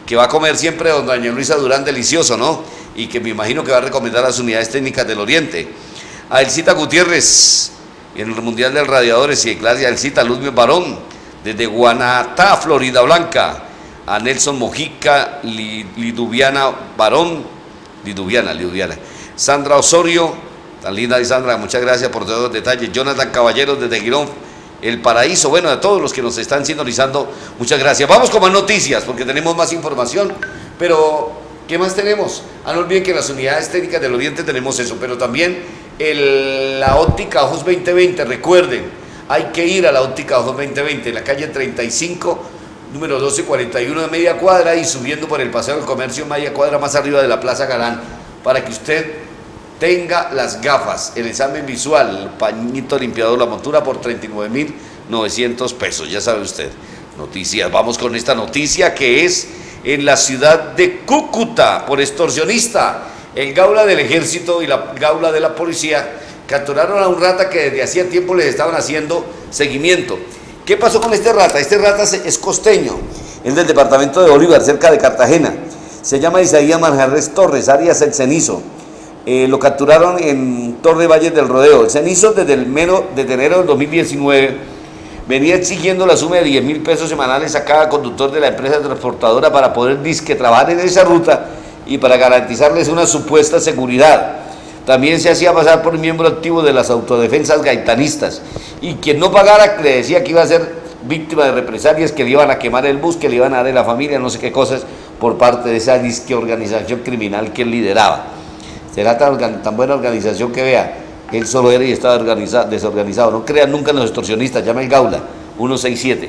que va a comer siempre don doña Luisa Durán delicioso, ¿no? Y que me imagino que va a recomendar a las unidades técnicas del Oriente. A Elcita Gutiérrez, en el Mundial de Radiadores, y clase a Elcita Luzmio Barón, desde Guanatá, Florida Blanca. A Nelson Mojica, Liduviana Barón, Liduviana, Liduviana. Sandra Osorio, tan linda y Sandra, muchas gracias por todos los detalles. Jonathan Caballeros desde Girón, El Paraíso, bueno, a todos los que nos están sintonizando, muchas gracias. Vamos con más noticias, porque tenemos más información, pero ¿qué más tenemos? Ah, no olviden que en las unidades técnicas del Oriente tenemos eso, pero también el, la óptica Ojos veinte veinte, recuerden, hay que ir a la óptica Ojos veinte veinte, en la calle treinta y cinco, número doce cuarenta y uno de media cuadra, y subiendo por el Paseo del Comercio media cuadra más arriba de la Plaza Galán, para que usted tenga las gafas, el examen visual, el pañito limpiador, la montura por treinta y nueve mil novecientos pesos, ya sabe usted. Noticias, vamos con esta noticia que es en la ciudad de Cúcuta, por extorsionista. El Gaula del Ejército y la Gaula de la Policía capturaron a un rata que desde hacía tiempo les estaban haciendo seguimiento. ¿Qué pasó con este rata? Este rata es costeño, es del departamento de Bolívar, cerca de Cartagena. Se llama Isaías Manjarres Torres, alias El Cenizo. Eh, lo capturaron en Torre Valle del Rodeo. El Cenizo desde, el mero, desde enero del dos mil diecinueve venía exigiendo la suma de diez mil pesos semanales a cada conductor de la empresa transportadora para poder disque trabajar en esa ruta y para garantizarles una supuesta seguridad. También se hacía pasar por un miembro activo de las autodefensas gaitanistas, y quien no pagara le decía que iba a ser víctima de represalias, que le iban a quemar el bus, que le iban a dar a la familia, no sé qué cosas, por parte de esa disque organización criminal que él lideraba. Será tan, tan buena organización que vea, él solo era y estaba organizado, desorganizado. No crean nunca en los extorsionistas, llama el Gaula, ciento sesenta y siete.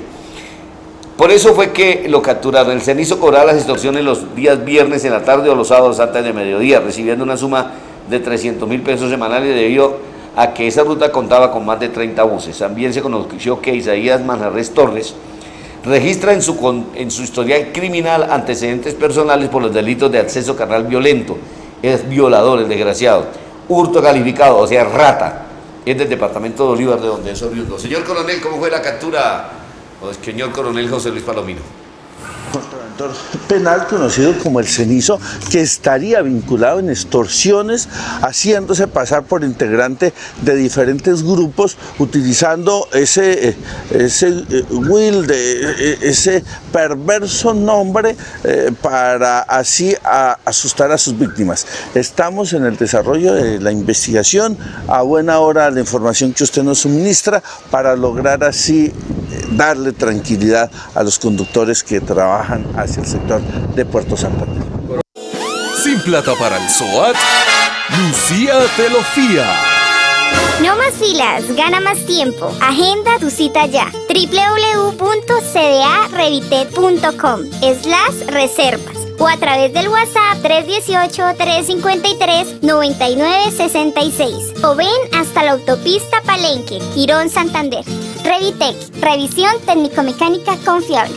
Por eso fue que lo capturaron. El Cenizo cobraba las extorsiones los días viernes en la tarde o los sábados antes de mediodía, recibiendo una suma de trescientos mil pesos semanales debido a que esa ruta contaba con más de treinta buses. También se conoció que Isaías Manjarres Torres registra en su, en su historial criminal antecedentes personales por los delitos de acceso carnal violento, es violador, el desgraciado, hurto calificado, o sea, rata, es del departamento de Bolívar, de donde es oriundo. Señor coronel, ¿cómo fue la captura? O es señor coronel José Luis Palomino. Contraventor penal conocido como el Cenizo, que estaría vinculado en extorsiones, haciéndose pasar por integrante de diferentes grupos, utilizando ese, ese will, de, ese perverso nombre eh, para así a, asustar a sus víctimas. Estamos en el desarrollo de la investigación, a buena hora la información que usted nos suministra, para lograr así darle tranquilidad a los conductores que trabajan hacia el sector de Puerto Santander. Sin plata para el SOAT, Lucía te lo fía. No más filas, gana más tiempo. Agenda tu cita ya. w w w punto c d a revitet punto com slash reservas o a través del WhatsApp tres uno ocho, tres cinco tres, nueve nueve seis seis o ven hasta la autopista Palenque, Girón, Santander. Revitec, revisión técnico-mecánica confiable.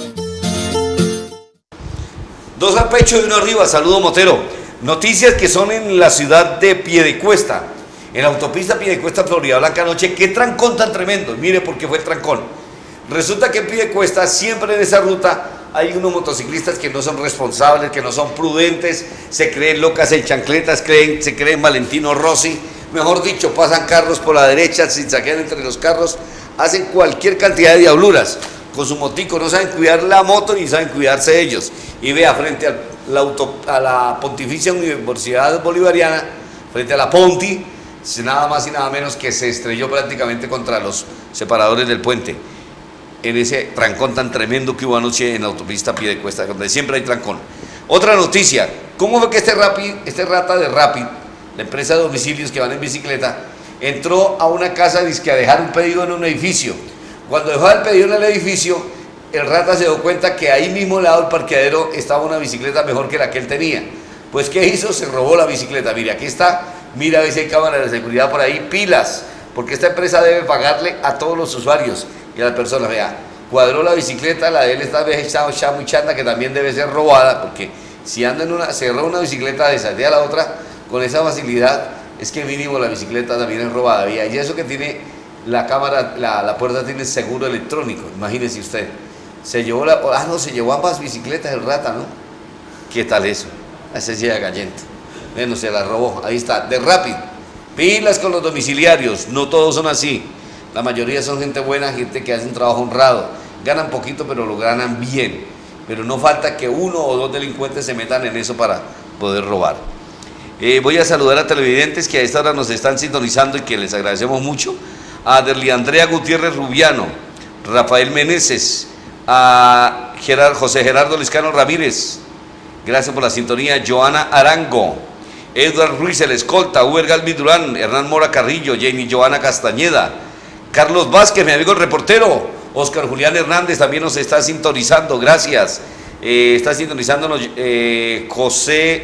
Dos al pecho y uno arriba, saludo Motero. Noticias que son en la ciudad de Piedecuesta, en la autopista Piedecuesta, Florida Blanca anoche. Qué trancón tan tremendo, mire por qué fue el trancón. Resulta que en Piedecuesta, siempre en esa ruta, hay unos motociclistas que no son responsables, que no son prudentes, se creen locas en chancletas, creen, se creen Valentino Rossi, mejor dicho, pasan carros por la derecha, se saquean entre los carros, hacen cualquier cantidad de diabluras con su motico, no saben cuidar la moto ni saben cuidarse ellos. Y vea, frente a la, auto, a la Pontificia Universidad Bolivariana, frente a la Ponti, nada más y nada menos que se estrelló prácticamente contra los separadores del puente, en ese trancón tan tremendo que hubo anoche en la autopista Piedecuesta, donde siempre hay trancón. Otra noticia, ¿cómo fue que este, Rapid, este rata de Rapid, la empresa de domicilios que van en bicicleta, entró a una casa dizque a dejar un pedido en un edificio? Cuando dejó el pedido en el edificio, el rata se dio cuenta que ahí mismo al lado del parqueadero estaba una bicicleta mejor que la que él tenía. Pues ¿qué hizo? Se robó la bicicleta. Mire, aquí está, mira a ver si hay cámaras de seguridad por ahí, pilas, porque esta empresa debe pagarle a todos los usuarios y a las personas. Vea, cuadró la bicicleta, la de él está echado ya muy chanda, que también debe ser robada, porque si anda en una, se roba una bicicleta de esa, de a la otra, con esa facilidad, es que mínimo la bicicleta también es robada. Vea, y eso que tiene la cámara, la, la puerta tiene seguro electrónico, imagínese usted. Se llevó la, ah no, se llevó ambas bicicletas el rata, ¿no? ¿Qué tal eso? Ese sí era Gallento. Bueno, se la robó. Ahí está, de Rapid. Pilas con los domiciliarios. No todos son así. La mayoría son gente buena, gente que hace un trabajo honrado. Ganan poquito, pero lo ganan bien. Pero no falta que uno o dos delincuentes se metan en eso para poder robar. Eh, voy a saludar a televidentes que a esta hora nos están sintonizando y que les agradecemos mucho. A Derli Andrea Gutiérrez Rubiano, Rafael Meneses, a Gerard, José Gerardo Lescano Ramírez, gracias por la sintonía. Joana Arango, Edward Ruiz el Escolta, Uber Galvis Durán, Hernán Mora Carrillo, Jamie Joana Castañeda, Carlos Vázquez, mi amigo el reportero, Oscar Julián Hernández también nos está sintonizando, gracias. Eh, está sintonizándonos eh, José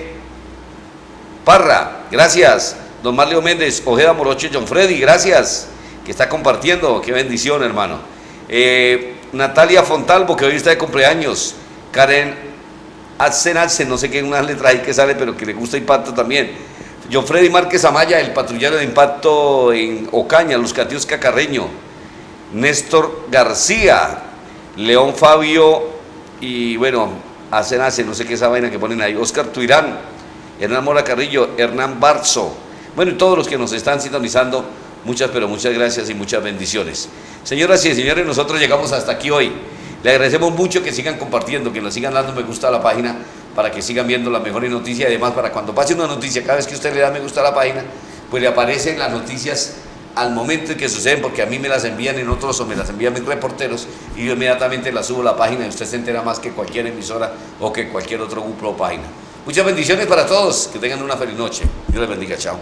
Parra, gracias. Don Marleo Méndez, Ojeda Morocho, John Freddy, gracias, que está compartiendo, qué bendición, hermano. Eh, Natalia Fontalvo, que hoy está de cumpleaños. Karen Adsen Adsen, no sé qué, unas letras ahí que sale, pero que le gusta Impacto también. John Freddy Márquez Amaya, el patrullero de Impacto en Ocaña, Luz Catius Cacarreño. Néstor García, León Fabio y bueno, Adsen Adsen, no sé qué esa vaina que ponen ahí. Oscar Tuirán, Hernán Mora Carrillo, Hernán Barzo. Bueno, y todos los que nos están sintonizando, muchas, pero muchas gracias y muchas bendiciones. Señoras y señores, nosotros llegamos hasta aquí hoy. Le agradecemos mucho que sigan compartiendo, que nos sigan dando me gusta a la página, para que sigan viendo las mejores noticias. Y además, para cuando pase una noticia, cada vez que usted le da me gusta a la página, pues le aparecen las noticias al momento en que suceden, porque a mí me las envían en otros o me las envían mis reporteros, y yo inmediatamente las subo a la página y usted se entera más que cualquier emisora o que cualquier otro grupo o página. Muchas bendiciones para todos, que tengan una feliz noche. Dios les bendiga, chao.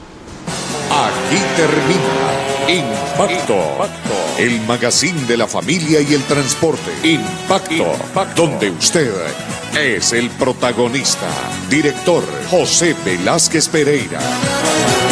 Aquí termina Impacto, Impacto, el magazine de la familia y el transporte. Impacto, Impacto, donde usted es el protagonista. Director José Velázquez Pereira.